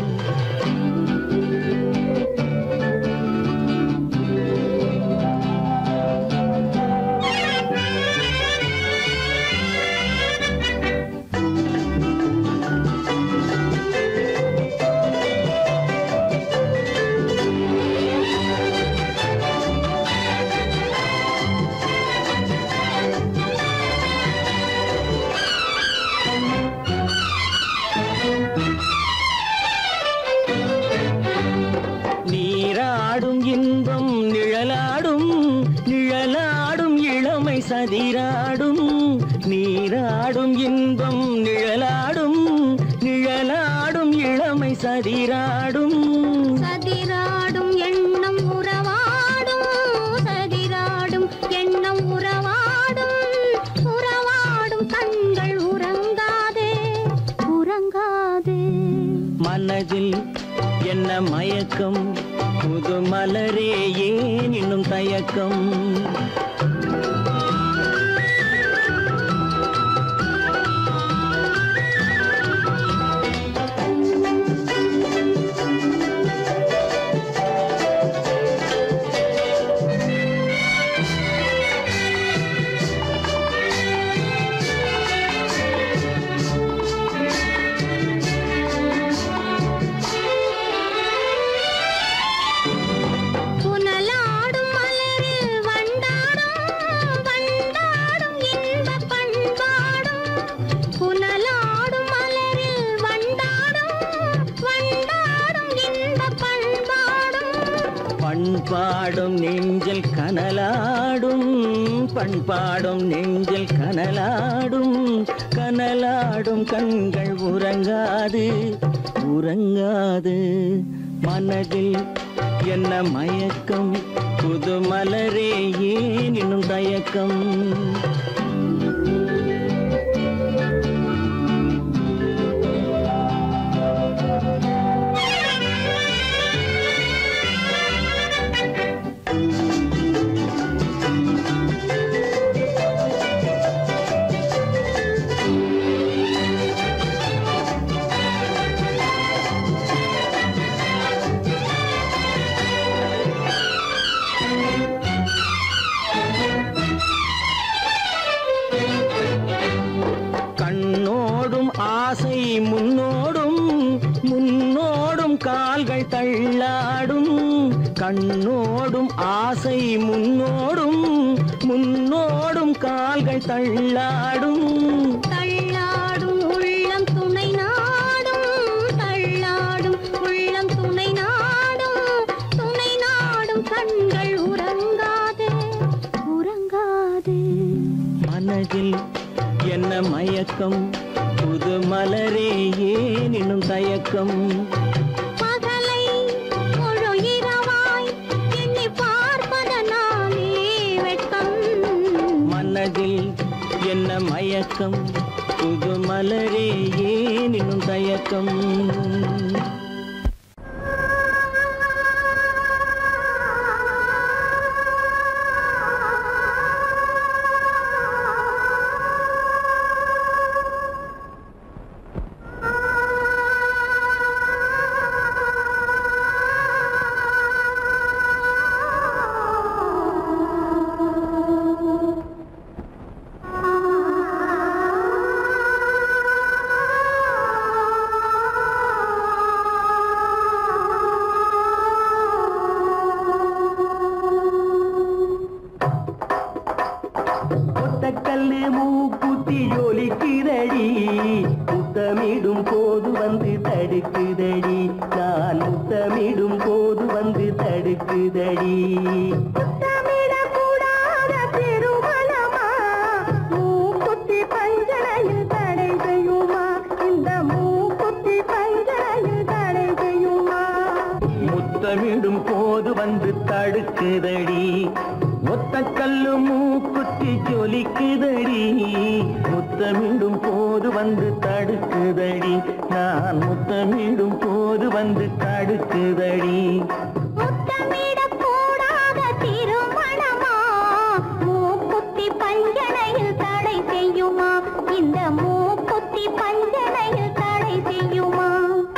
Speaker 5: சதிராடும் நீராடும் இன்பம் நிழலாடும் நிழலாடும் இளமை சதிராடும்
Speaker 2: சதிராடும் எண்ணம் உறவாடும் சதிராடும் எண்ணம் உறவாடும் உறவாடும் கண்கள் உறங்காதே உறங்காதே
Speaker 5: மனதில் என்ன மயக்கம் புது மலரே ஏன் இன்னும் தயக்கம் பண்பாடும் நெஞ்சில் கனலாடும் பண்பாடும் நெஞ்சில் கனலாடும் கனலாடும் கண்கள் உறங்காது உறங்காது மனதில் என்ன மயக்கம் புது மலரே ஏன் இன்னும் தயக்கம் ஆசை முன்னோடும் முன்னோடும் கால்கள் தள்ளாடும் கண்ணோடும் ஆசை முன்னோடும் முன்னோடும் கால்கள் தள்ளாடும்
Speaker 2: தள்ளாடும் உள்ளம் துணை நாடும் தள்ளாடும் உள்ளம் துணை நாடும் துணை நாடும் கண்கள் உறங்காதே உறங்காதே
Speaker 5: மனதில் என்ன மயக்கம் புது மலரே ஏன் இன்னும் தயக்கம்
Speaker 2: பகலை முழு இரவாய் எண்ணி பார்ப்பதனாலே வெட்கம்
Speaker 5: மனதில் என்ன மயக்கம் புது மலரே ஏன் இன்னும் தயக்கம்
Speaker 6: கல்லு மூக்குத்தி ஜொலிக்குதடி முத்தமிடும் போது வந்து தடுக்குதடி நான் முத்தமிடும் போது வந்து தடுக்குதடி
Speaker 2: முத்தமிடக்கூடாத திருமணமா மூக்குத்தி பஞ்சனையில் தடை
Speaker 6: தடுக்குதடி ஒத்த கல்லு மூக்குத்தி ஜொலிக்குதடி முத்தமிடும் போது வந்து தடுக்குதடி நான் முத்தமிடும் போது வந்து தடுக்குதடி
Speaker 2: முத்தமிடக் கூடாத திருமணமா மூக்குத்தி பஞ்சனையில் தடை செய்யுமா இந்த மூக்குத்தி பஞ்சனையில் தடை செய்யுமா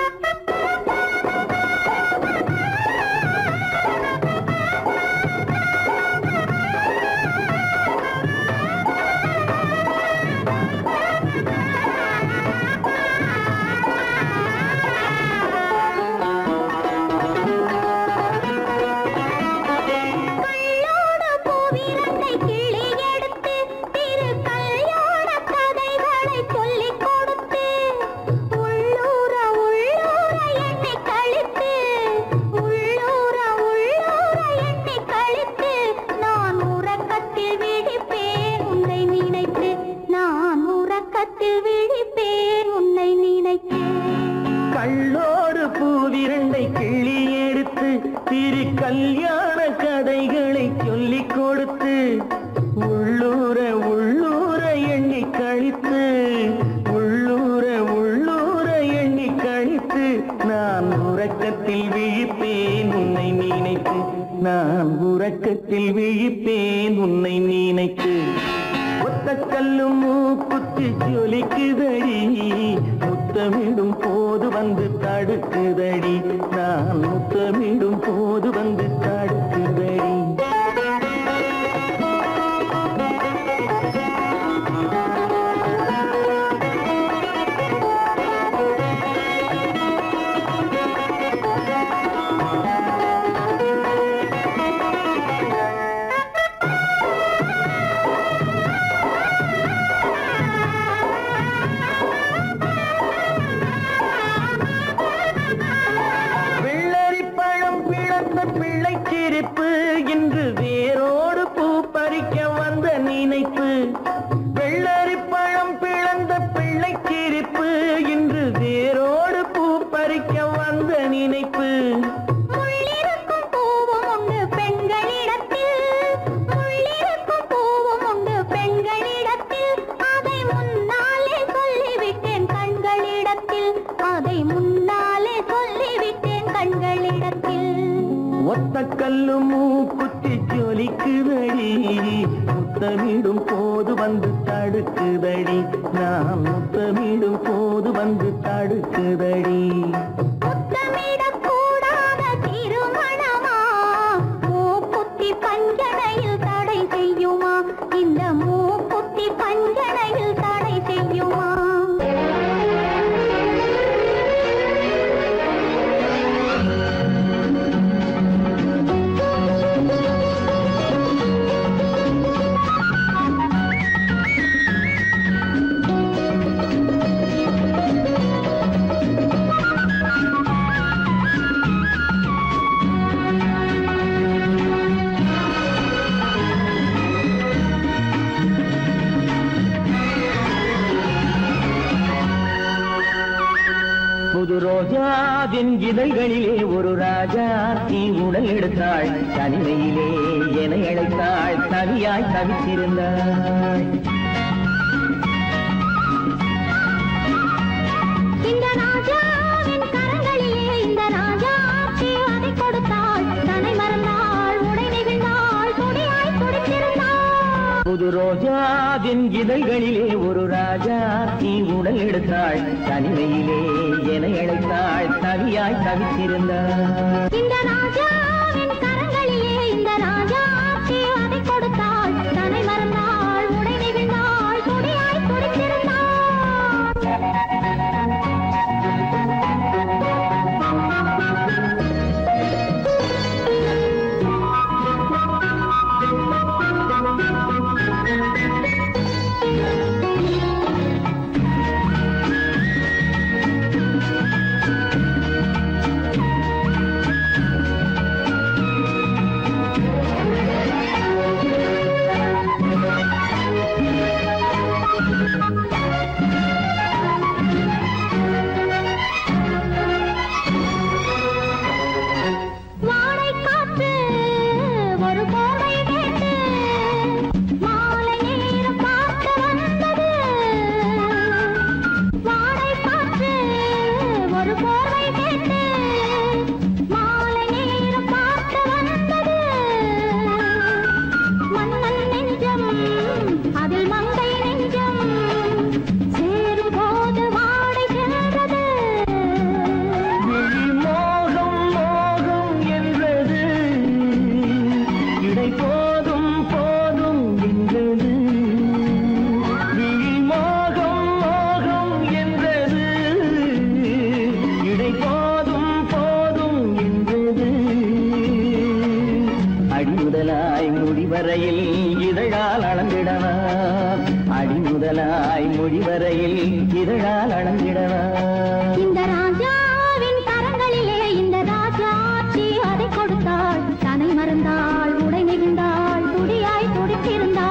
Speaker 6: கள்ளோடு பூவிரண்டை கிள்ளி எடுத்து திரு கல்யாண கதைகளை சொல்லிக் கொடுத்து உள்ளூர உள்ளூர எண்ணி கழித்து உள்ளூர உள்ளூர எண்ணி கழித்து நான் உறக்கத்தில் விழிப்பேன் உன்னை நினைத்து நான் உறக்கத்தில் விழிப்பேன் உன்னை நினைத்து ஒத்த கல்லு மூக்குத்தி ஜொலிக்குதடி முத்தமிடும் போது வந்து தடுக்குதடி நான் முத்தமிடும் போது வந்து தடுக்குதடி இன்று வேரோடு பூ பறிக்க வந்த நினைப்பு வெள்ளரி பழம் பிளந்த பிள்ளை சிரிப்பு இன்று வேரோடு பூ பறிக்க வந்த நினைப்பு
Speaker 2: முள்ளிருக்கும் பூவும் உண்டு பெண்களிடத்தில் முள்ளிருக்கும் பூவும் உண்டு பெண்களிடத்தில் அதை முன்னாலே சொல்லிவிட்டேன் கண்களிடத்தில் அதை முன்னாலே சொல்லிவிட்டேன் கண்களிடத்தில்
Speaker 6: ஒத்த கல்லு மூக்குத்தி ஜொலிக்குதடி முத்தமிடும் போது வந்து தடுக்குதடி நான் முத்தமிடும் போது வந்து தடுக்குதடி
Speaker 2: முத்தமிடக் கூடாத திருமணமா மூக்குத்தி பஞ்சனையில் தடை செய்யுமா இந்த மூக்குத்தி பஞ்சனையில் தடை செய்யுமா
Speaker 6: புது ரோஜாவின் இதழ்களிலே ஒரு ராஜா தீ உடல் எடுத்தாள் தனிமையிலே என அழைத்தாள் தவியாய் தவித்திருந்தாள்
Speaker 2: இந்த ராஜாவின் கரங்களிலே இந்த ராஜா அதை கொடுத்தாள் தன்னை மறந்தாள் உடை நெகிழ்ந்தாள் துடியாய் துடித்திருந்தாள்
Speaker 6: புது ரோஜாவின் இதழ்களிலே ஒரு ராஜா தீ உடல் எடுத்தாள் தனிமையிலே என அழைத்தாள் தவியாய் தவித்திருந்தாள்
Speaker 2: இந்த ராஜாவின் கரங்களிலே இந்த ராஜா அதை கொடுத்தாள் தன்னை மறந்தாள் உடை நெகிழ்ந்தாள் துடியாய் துடித்திருந்தாள்
Speaker 6: வரையில் இதழால் அளந்திடவா அடி முதலாய் மொழி வரையில் இதழால் அளந்திடவா
Speaker 2: இந்த ராஜாவின் கரங்களிலே இந்த ராஜாச்சி அதை கொடுத்தாள் தனை மறந்தாள் உடை நெகிழ்ந்தாள் துடியாய் துடித்திருந்தாள்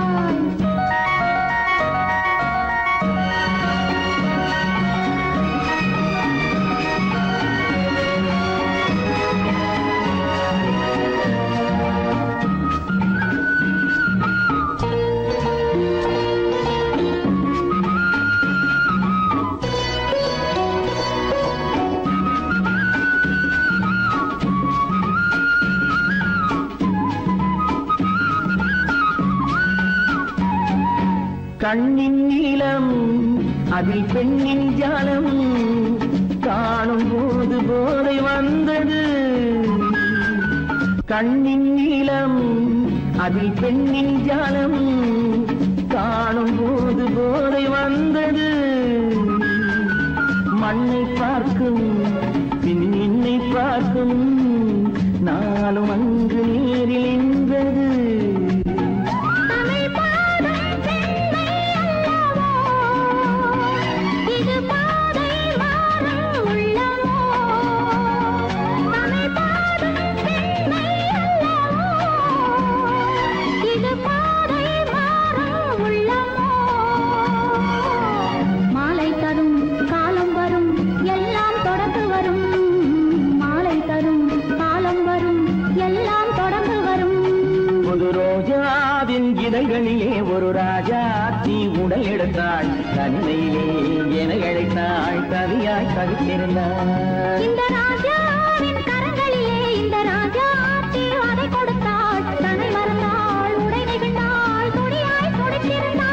Speaker 6: கண்ணின் நீளம் அதில் பெண்ணின் ஜாலம் காணும் போது போதை வந்தது கண்ணின் நீளம் அதில் பெண்ணின் ஜாலம் காணும் போது போதை வந்தது மண்ணை பார்க்கும் பின் என்னை பார்க்கும் நாளும் அங்கு நேரில் என்பது இதழ்களிலே ஒரு ராஜாத்தி உடல் எடுத்தாள் தனிமையிலே என அழைத்தாள் கவியாய் கவித்திருந்தாள்
Speaker 2: இந்த ராஜாவின் கரங்களிலே இந்த ராஜாத்தி அதை கொடுத்தாள் தன்னை மறந்தாள் உடை நெகிழ்ந்தாள் துடியாய் துடித்திருந்தாள்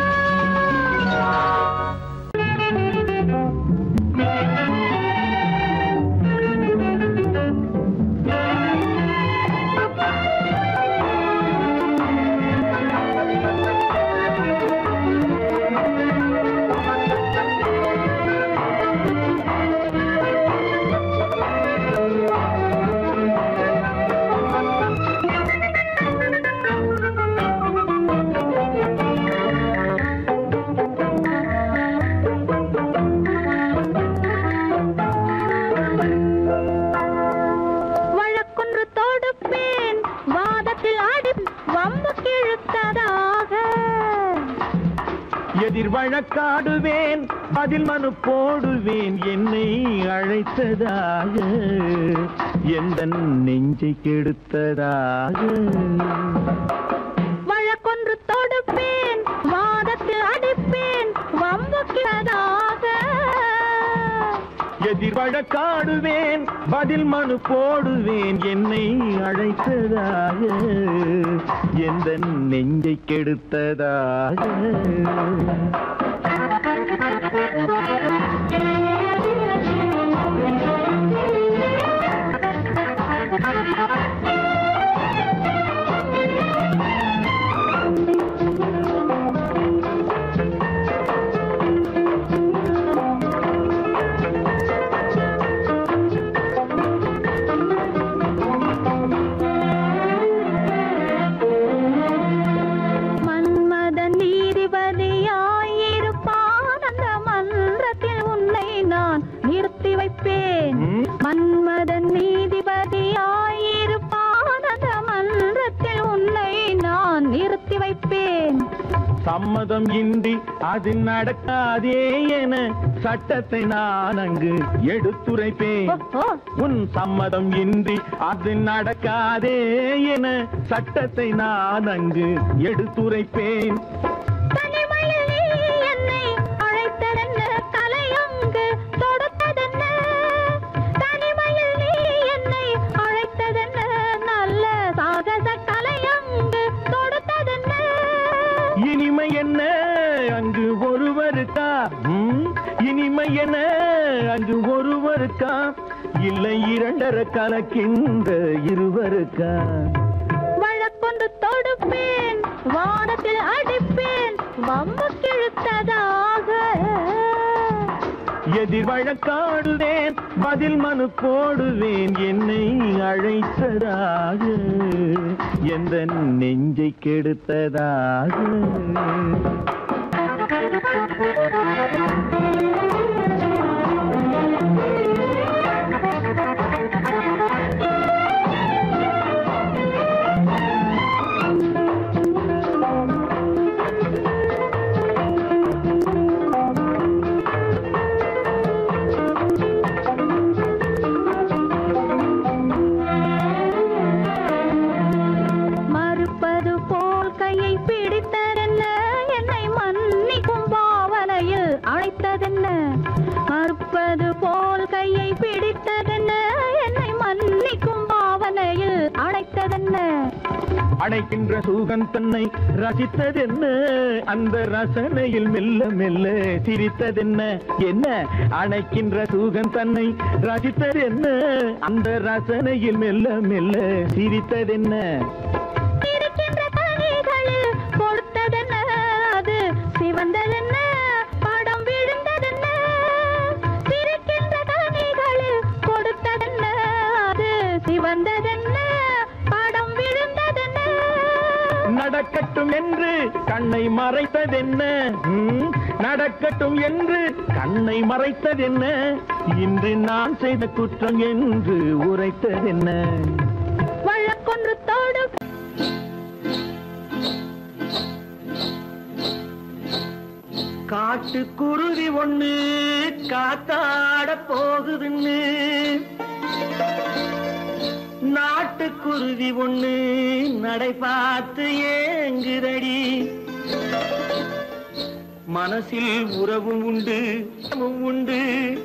Speaker 6: எதிர் வழக்காடுவேன் அதில் மனு போடுவேன் என்னை அழைத்ததாக எந்த நெஞ்சை கெடுத்ததாக
Speaker 2: வழக்கொன்று தொடுப்பேன் வாதத்தில் அடிப்பேன் வம்புக்கிறதாக
Speaker 6: எதிர் வழக்காடுவேன் பதில் மனு போடுவேன் என்னை அழைத்ததாக எந்த நெஞ்சை கெடுத்ததாக
Speaker 2: மன்மதன் நீதிபதியாயிருப்பான் அந்த மன்றத்தில் உன்னை நான் நிறுத்தி வைப்பேன்
Speaker 6: சம்மதம் இன்றி அது நடக்காதே என சட்டத்தை நான் அங்கு எடுத்துரைப்பேன் உன் சம்மதம் இன்றி அது நடக்காதே என சட்டத்தை நான் அங்கு எடுத்துரைப்பேன் இனிமை என்ன அங்கு ஒருவருக்கா இனிமை என்ன அங்கு ஒருவருக்கா இல்லை இரண்டரை கலக்கின்ற இருவருக்கா
Speaker 2: வழக்கொண்டு தொடுப்பேன் வானத்தில் அடிப்பேன் வம்பு கிழுத்ததாக
Speaker 6: எதிர் வழக்காடுவேன் பதில் மனு போடுவேன் என்னை அழைத்ததாக எந்த நெஞ்சை கெடுத்ததாக அணைக்கின்ற சூகன் தன்னை ரசித்ததென்ன அந்த ரசனையில் மெல்ல மெல்ல சிரித்ததென்ன என்ன அணைக்கின்ற சூகன் தன்னை ரசித்ததென்ன அந்த ரசனையில் மெல்ல மெல்ல சிரித்ததென்ன
Speaker 2: கொடுத்ததென்ன அது சிவந்ததென்ன படம் விழுந்ததென்ன சிரிக்கின்ற கனிகளில் கொடுத்ததென்ன அது சிவந்ததென்ன படம் விழுந்ததென்ன
Speaker 6: நடக்கட்டும் என்று கண்ணை மறைத்ததென்ன நடக்கட்டும் என்று கண்ணை மறைத்ததென்ன இன்று நான் செய்த குற்றம் என்று உரைத்ததென்ன
Speaker 2: வழக்கொன்று தோடு
Speaker 5: காட்டு குருவி ஒண்ணு காத்தாட போகுதுன்னு நாட்டுக்குருவி ஒண்ணு நடை பார்த்து ஏங்குதடி மனசில் உறவும் உண்டு உண்டு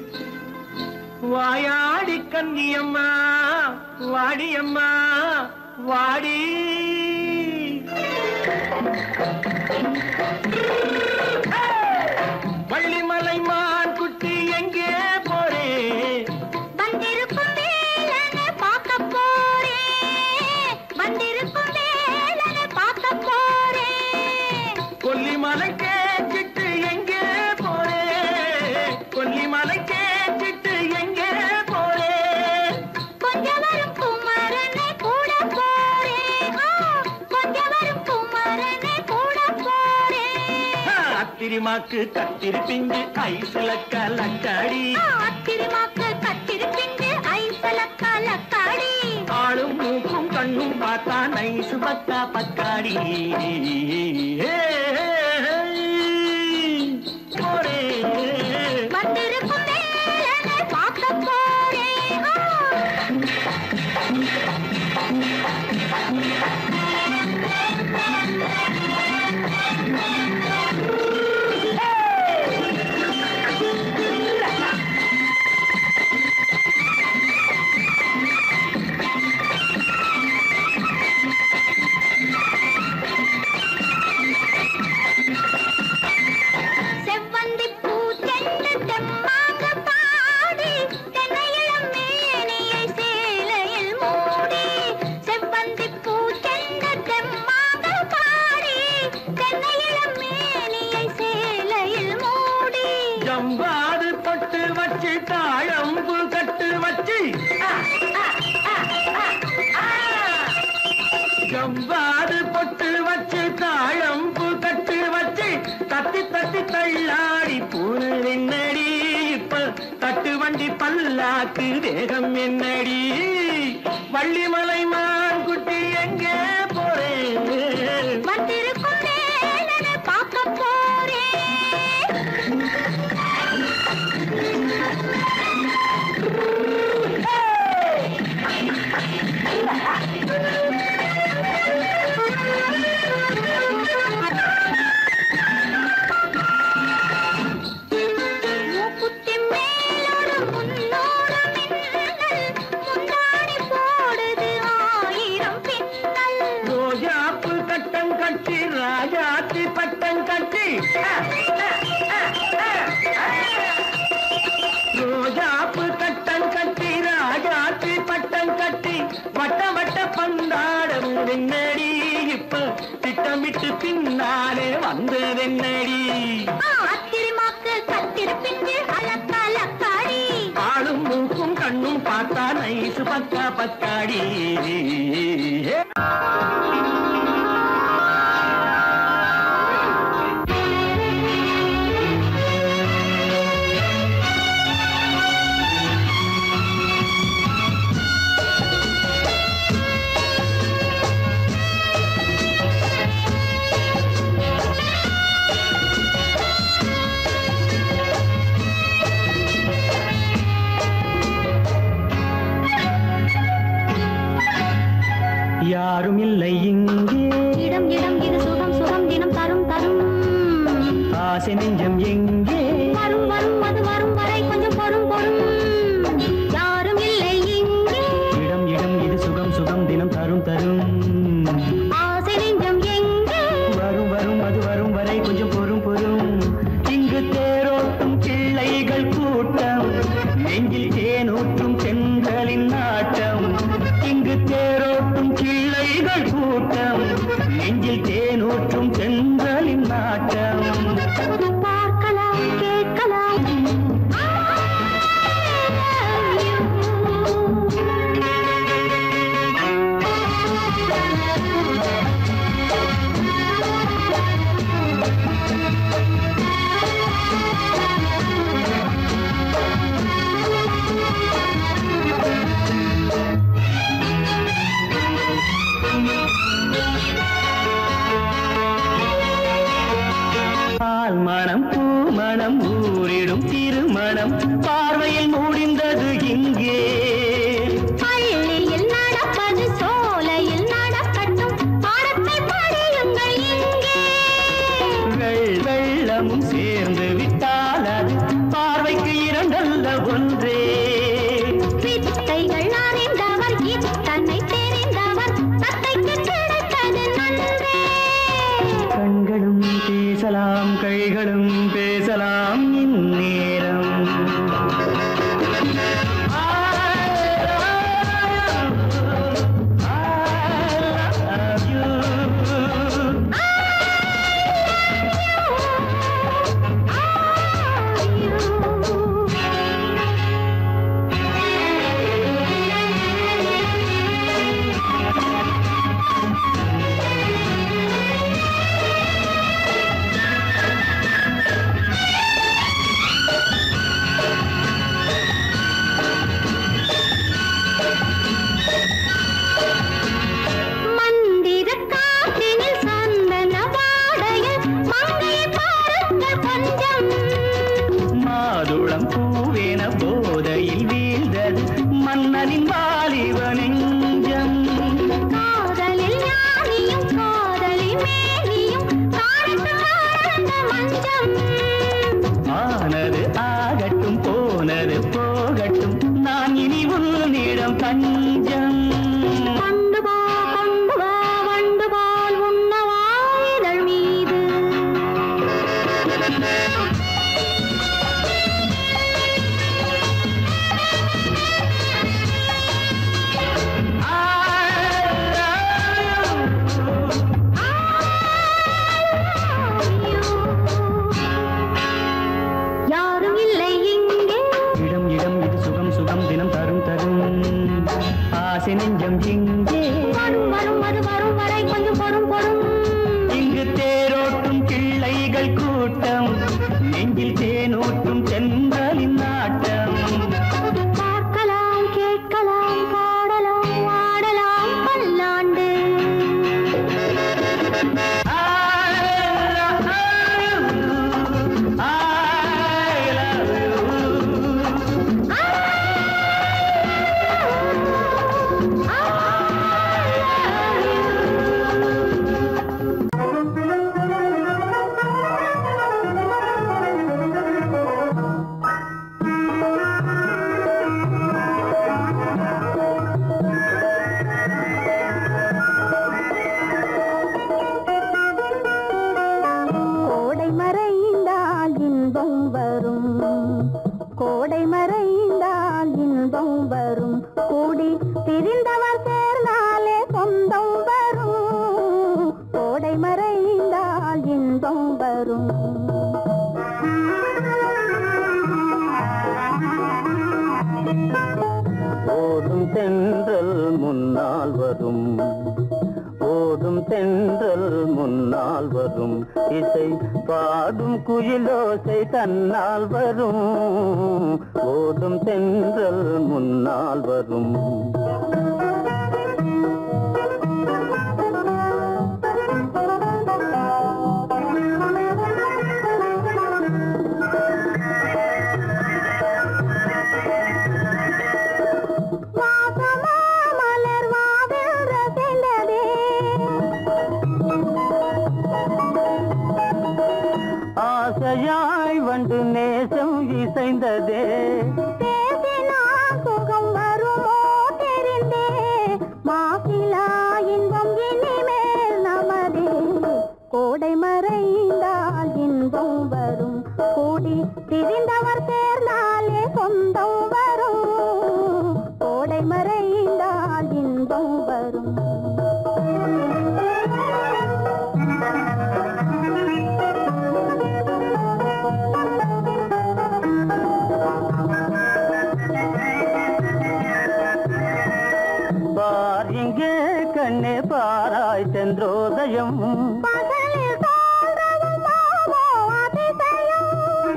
Speaker 5: வாயாடி கன்னியம்மா வாடியம்மா வாடி வள்ளிமலை மான் குட்டி எங்கே போறே
Speaker 2: வந்திருக்கும் வேலனை பார்க்க போறேன் வந்திருக்கும் வேலனை பார்க்க போறேன்
Speaker 5: கொல்லிமலை கேச்சிட்டு எங்கே போறே கொல்லிமலை கேச்சிட்டு எங்கே போறே
Speaker 2: கொஞ்சம் வரும் குமரனை கூட போறேன் கொஞ்சம் வரும் குமரனை கூட போறேன்
Speaker 5: அத்திரிமாக்கு கத்திரி பிஞ்சு ஐசுல கலக்காடி
Speaker 2: அத்திரிமாக்கு கத்திரி பிஞ்சு ஐசுல கலக்காடி
Speaker 5: ஆளும் மூக்கும் கண்ணும் பார்த்தா நைசு பக்கா பக்காடி போரே
Speaker 2: வந்திருக்கும் வேலனை பார்க்க போறேன் செவ்வந்தி பூ செண்டு தெம்மாக பாடி தென்னையிளம் மேனியை சேலையில் மூடி செவ்வந்தி பூ செண்டு தெம்மாக பாடி தென்னையிளம் மேனியை சேலையில் மூடி
Speaker 5: ஜம்பாது பட்டு வச்சு தாழம்பு கட்டு வச்சு ஜம்பாது பொட்டு வச்சு தாழம்பு கட்டு வச்சு தத்தி தத்தி தள்ளாடி பூனு என்னடி இப்ப தட்டு வண்டி பல்லாக்கு வேகம் என்னடி வள்ளிமலை மான் குட்டி எங்கே போறேன்
Speaker 2: வந்திருக்கும் வேலனை பார்க்க போறேன் மூக்குத்தி மேலோடு முன்னோடு மின்னல் முந்தாடி போடுது ஆயிரம் பின்னல்
Speaker 5: ரோஜாப்பு கட்டம் கட்டி ராஜாத்தி பட்டம் கட்டி ரோஜாப்பு கட்டம் கட்டி ராஜாத்தி பட்டம் கட்டி வட்ட வட்ட பந்தாடம் என்னடி இப்ப திட்டமிட்டு பின்னாலே வந்ததென்னடி
Speaker 2: அத்திரிமாக்கு கத்திரி பிஞ்சு அலக்கலக்க
Speaker 5: ஐசு பக்கா பக்காடி. யாரும் இல்லை இங்கே,
Speaker 2: இடம் இடம் இது சுகம் சுகம் தினம் தரும் தரும்.
Speaker 5: ஆசை நெஞ்சம் எங்கே,
Speaker 2: வரும் வரும் அது வரும் வரை கொஞ்சம் பொறும் பொறும். யாரும் இல்லை இங்கே,
Speaker 5: இடம் இடம் இது சுகம் சுகம் தினம் தரும் தரும்.
Speaker 2: ஆசை நெஞ்சம் எங்கே,
Speaker 5: வரும் வரும் அது வரும் வரை கொஞ்சம் பொறும் பொறும். இங்கு தேரோட்டும் கிள்ளைகள் கூட்டம், நெஞ்சில் தேனூற்றும் தென்றலின் நாட்டம். இங்கு தேரோட்டும் கிள்ளைகள் கூட்டம், நெஞ்சில் தேனூற்றும் தென்றலின் நாட்டம்.
Speaker 2: பார்க்கலாம் கேட்கலாம்.
Speaker 5: பால் மணம் பூ மணம் ஊரிடும் திருமணம் பார்வையில் முடிந்தது இங்கே.
Speaker 2: பள்ளியில் நடப்பது சோலையில் நடக்கட்டும், பாடத்தை படியுங்கள் இங்கே.
Speaker 5: வெள் வெள்ளமும் சேர்ந்து விட்டால் அது பார்வைக்கு இரண்டல்ல ஒன்றே.
Speaker 2: வித்தைகள் அறிந்தவர் இத்தனை தெரிந்தவர், தத்தைக்கு கிடைத்தது நன்றே.
Speaker 5: கண்களும் பேசலாம் கைகளும் பேசலாம் இந்நேரம்.
Speaker 2: மந்திர காற்றினில் சந்தன வாடையில் மங்கையை பாருங்கள் கொஞ்சம்.
Speaker 5: மாதுளம் பூவேன போதையில் வீழ்ந்தது மன்னனின் வாலிப நெஞ்சம்.
Speaker 2: காதலில் ஞானியும் காதலி மேனியும் காணட்டும் ஆனந்த மஞ்சம்.
Speaker 5: ஆனது ஆகட்டும் போனது போகட்டும், நான் இனி உன்னிடம் தஞ்சம்.
Speaker 2: கொண்டு போ கொண்டு வா வண்டு போல் உண்ணவா இதழ் மீது. யாரும் இல்லை இங்கே,
Speaker 5: இடம் இடம் இது சுகம் சுகம் தினம் தரும் தரும். ஆசை நெஞ்சம் இங்கே,
Speaker 2: வரும் வரும் அது வரும் வரை கொஞ்சம் பொறும் பொறும்.
Speaker 5: இங்கு தேரோட்டும் கிள்ளைகள் கூட்டம், நெஞ்சில் தேனூற்றும் தென்றலின் நாட்டம்.
Speaker 2: பார்க்கலாம் கேட்கலாம் பாடலாம் ஆடலாம் பல்லாண்டு. கோடை மறைந்தால் இன்பம் வரும், கோடை மறைந்தால் இன்பம் வரும். கூடி பிரிந்தவர் சேர்ந்தாலே சொந்தம் வரும். கோடை மறைந்தால் இன்பம் வரும்.
Speaker 3: ஓ
Speaker 5: ஓடும் தென்றல் முன்னால் வரும் ஓடும் தென்றல் முன்னால் வரும் இசை பாடும் குயிலோசை தன்னால் வரும் ஓடும் தென்றல் முன்னால் வரும் ஆசையாய் வந்து நேசம் இசைந்ததே
Speaker 2: சுகம் வருமோ தெரிந்தே மாசிலா இன்பம் இனிமேல் நமதே கோடை மறைந்தால் இன்பம் வரும் கூடி திரிந்தவர் சேர்ந்தாலே சொந்தம் வரும் கோடை மறைந்தால் இன்பம் வரும்
Speaker 5: பார் இங்கே கண்ணே பாராய் சென்றோதயம்
Speaker 2: பகலில் தோன்றவும் மாமோ அதிசயம்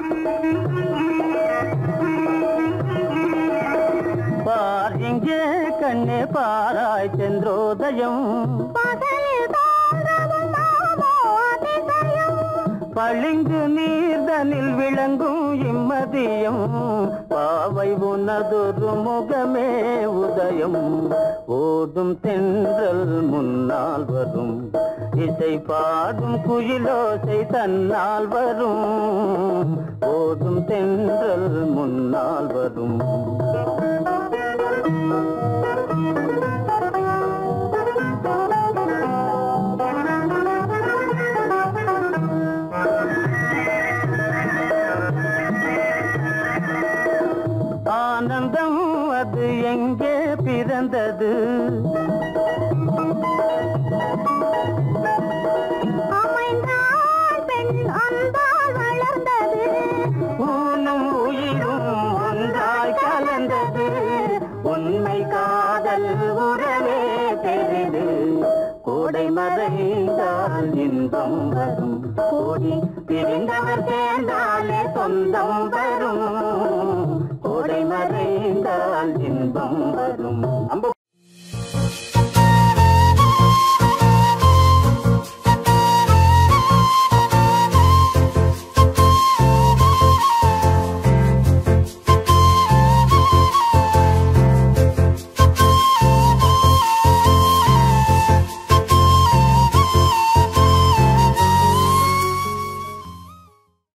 Speaker 5: பார் இங்கே கண்ணே பாராய் சென்றோதயம்
Speaker 2: பகலில் தோன்றவும் மாமோ அதிசயம்
Speaker 5: பளிங்கு நீர்தனில் விளங்கும் இம்மதியம் பாவை உனதொரு முகமே உதயம் ஓடும் தென்றல் முன்னால் வரும் இசை பாடும் குயிலோசை தன்னால் வரும் ஓடும் தென்றல் முன்னால் வரும் ஆனந்தம் அது எங்கே பிறந்தது
Speaker 2: அமைந்தால் பெண் அன்பால் வளர்ந்தது
Speaker 5: ஊனும் உயிரும் ஒன்றாய் கலந்தது உண்மை காதல் உறவே தெரிது கோடை மறைந்தால் இன்பம் வரும் கோடி பிரிந்தவர் சேர்ந்தாலே சொந்தம் வரும் கோடை மறைந்தால் இன்பம் வரும் அம்பு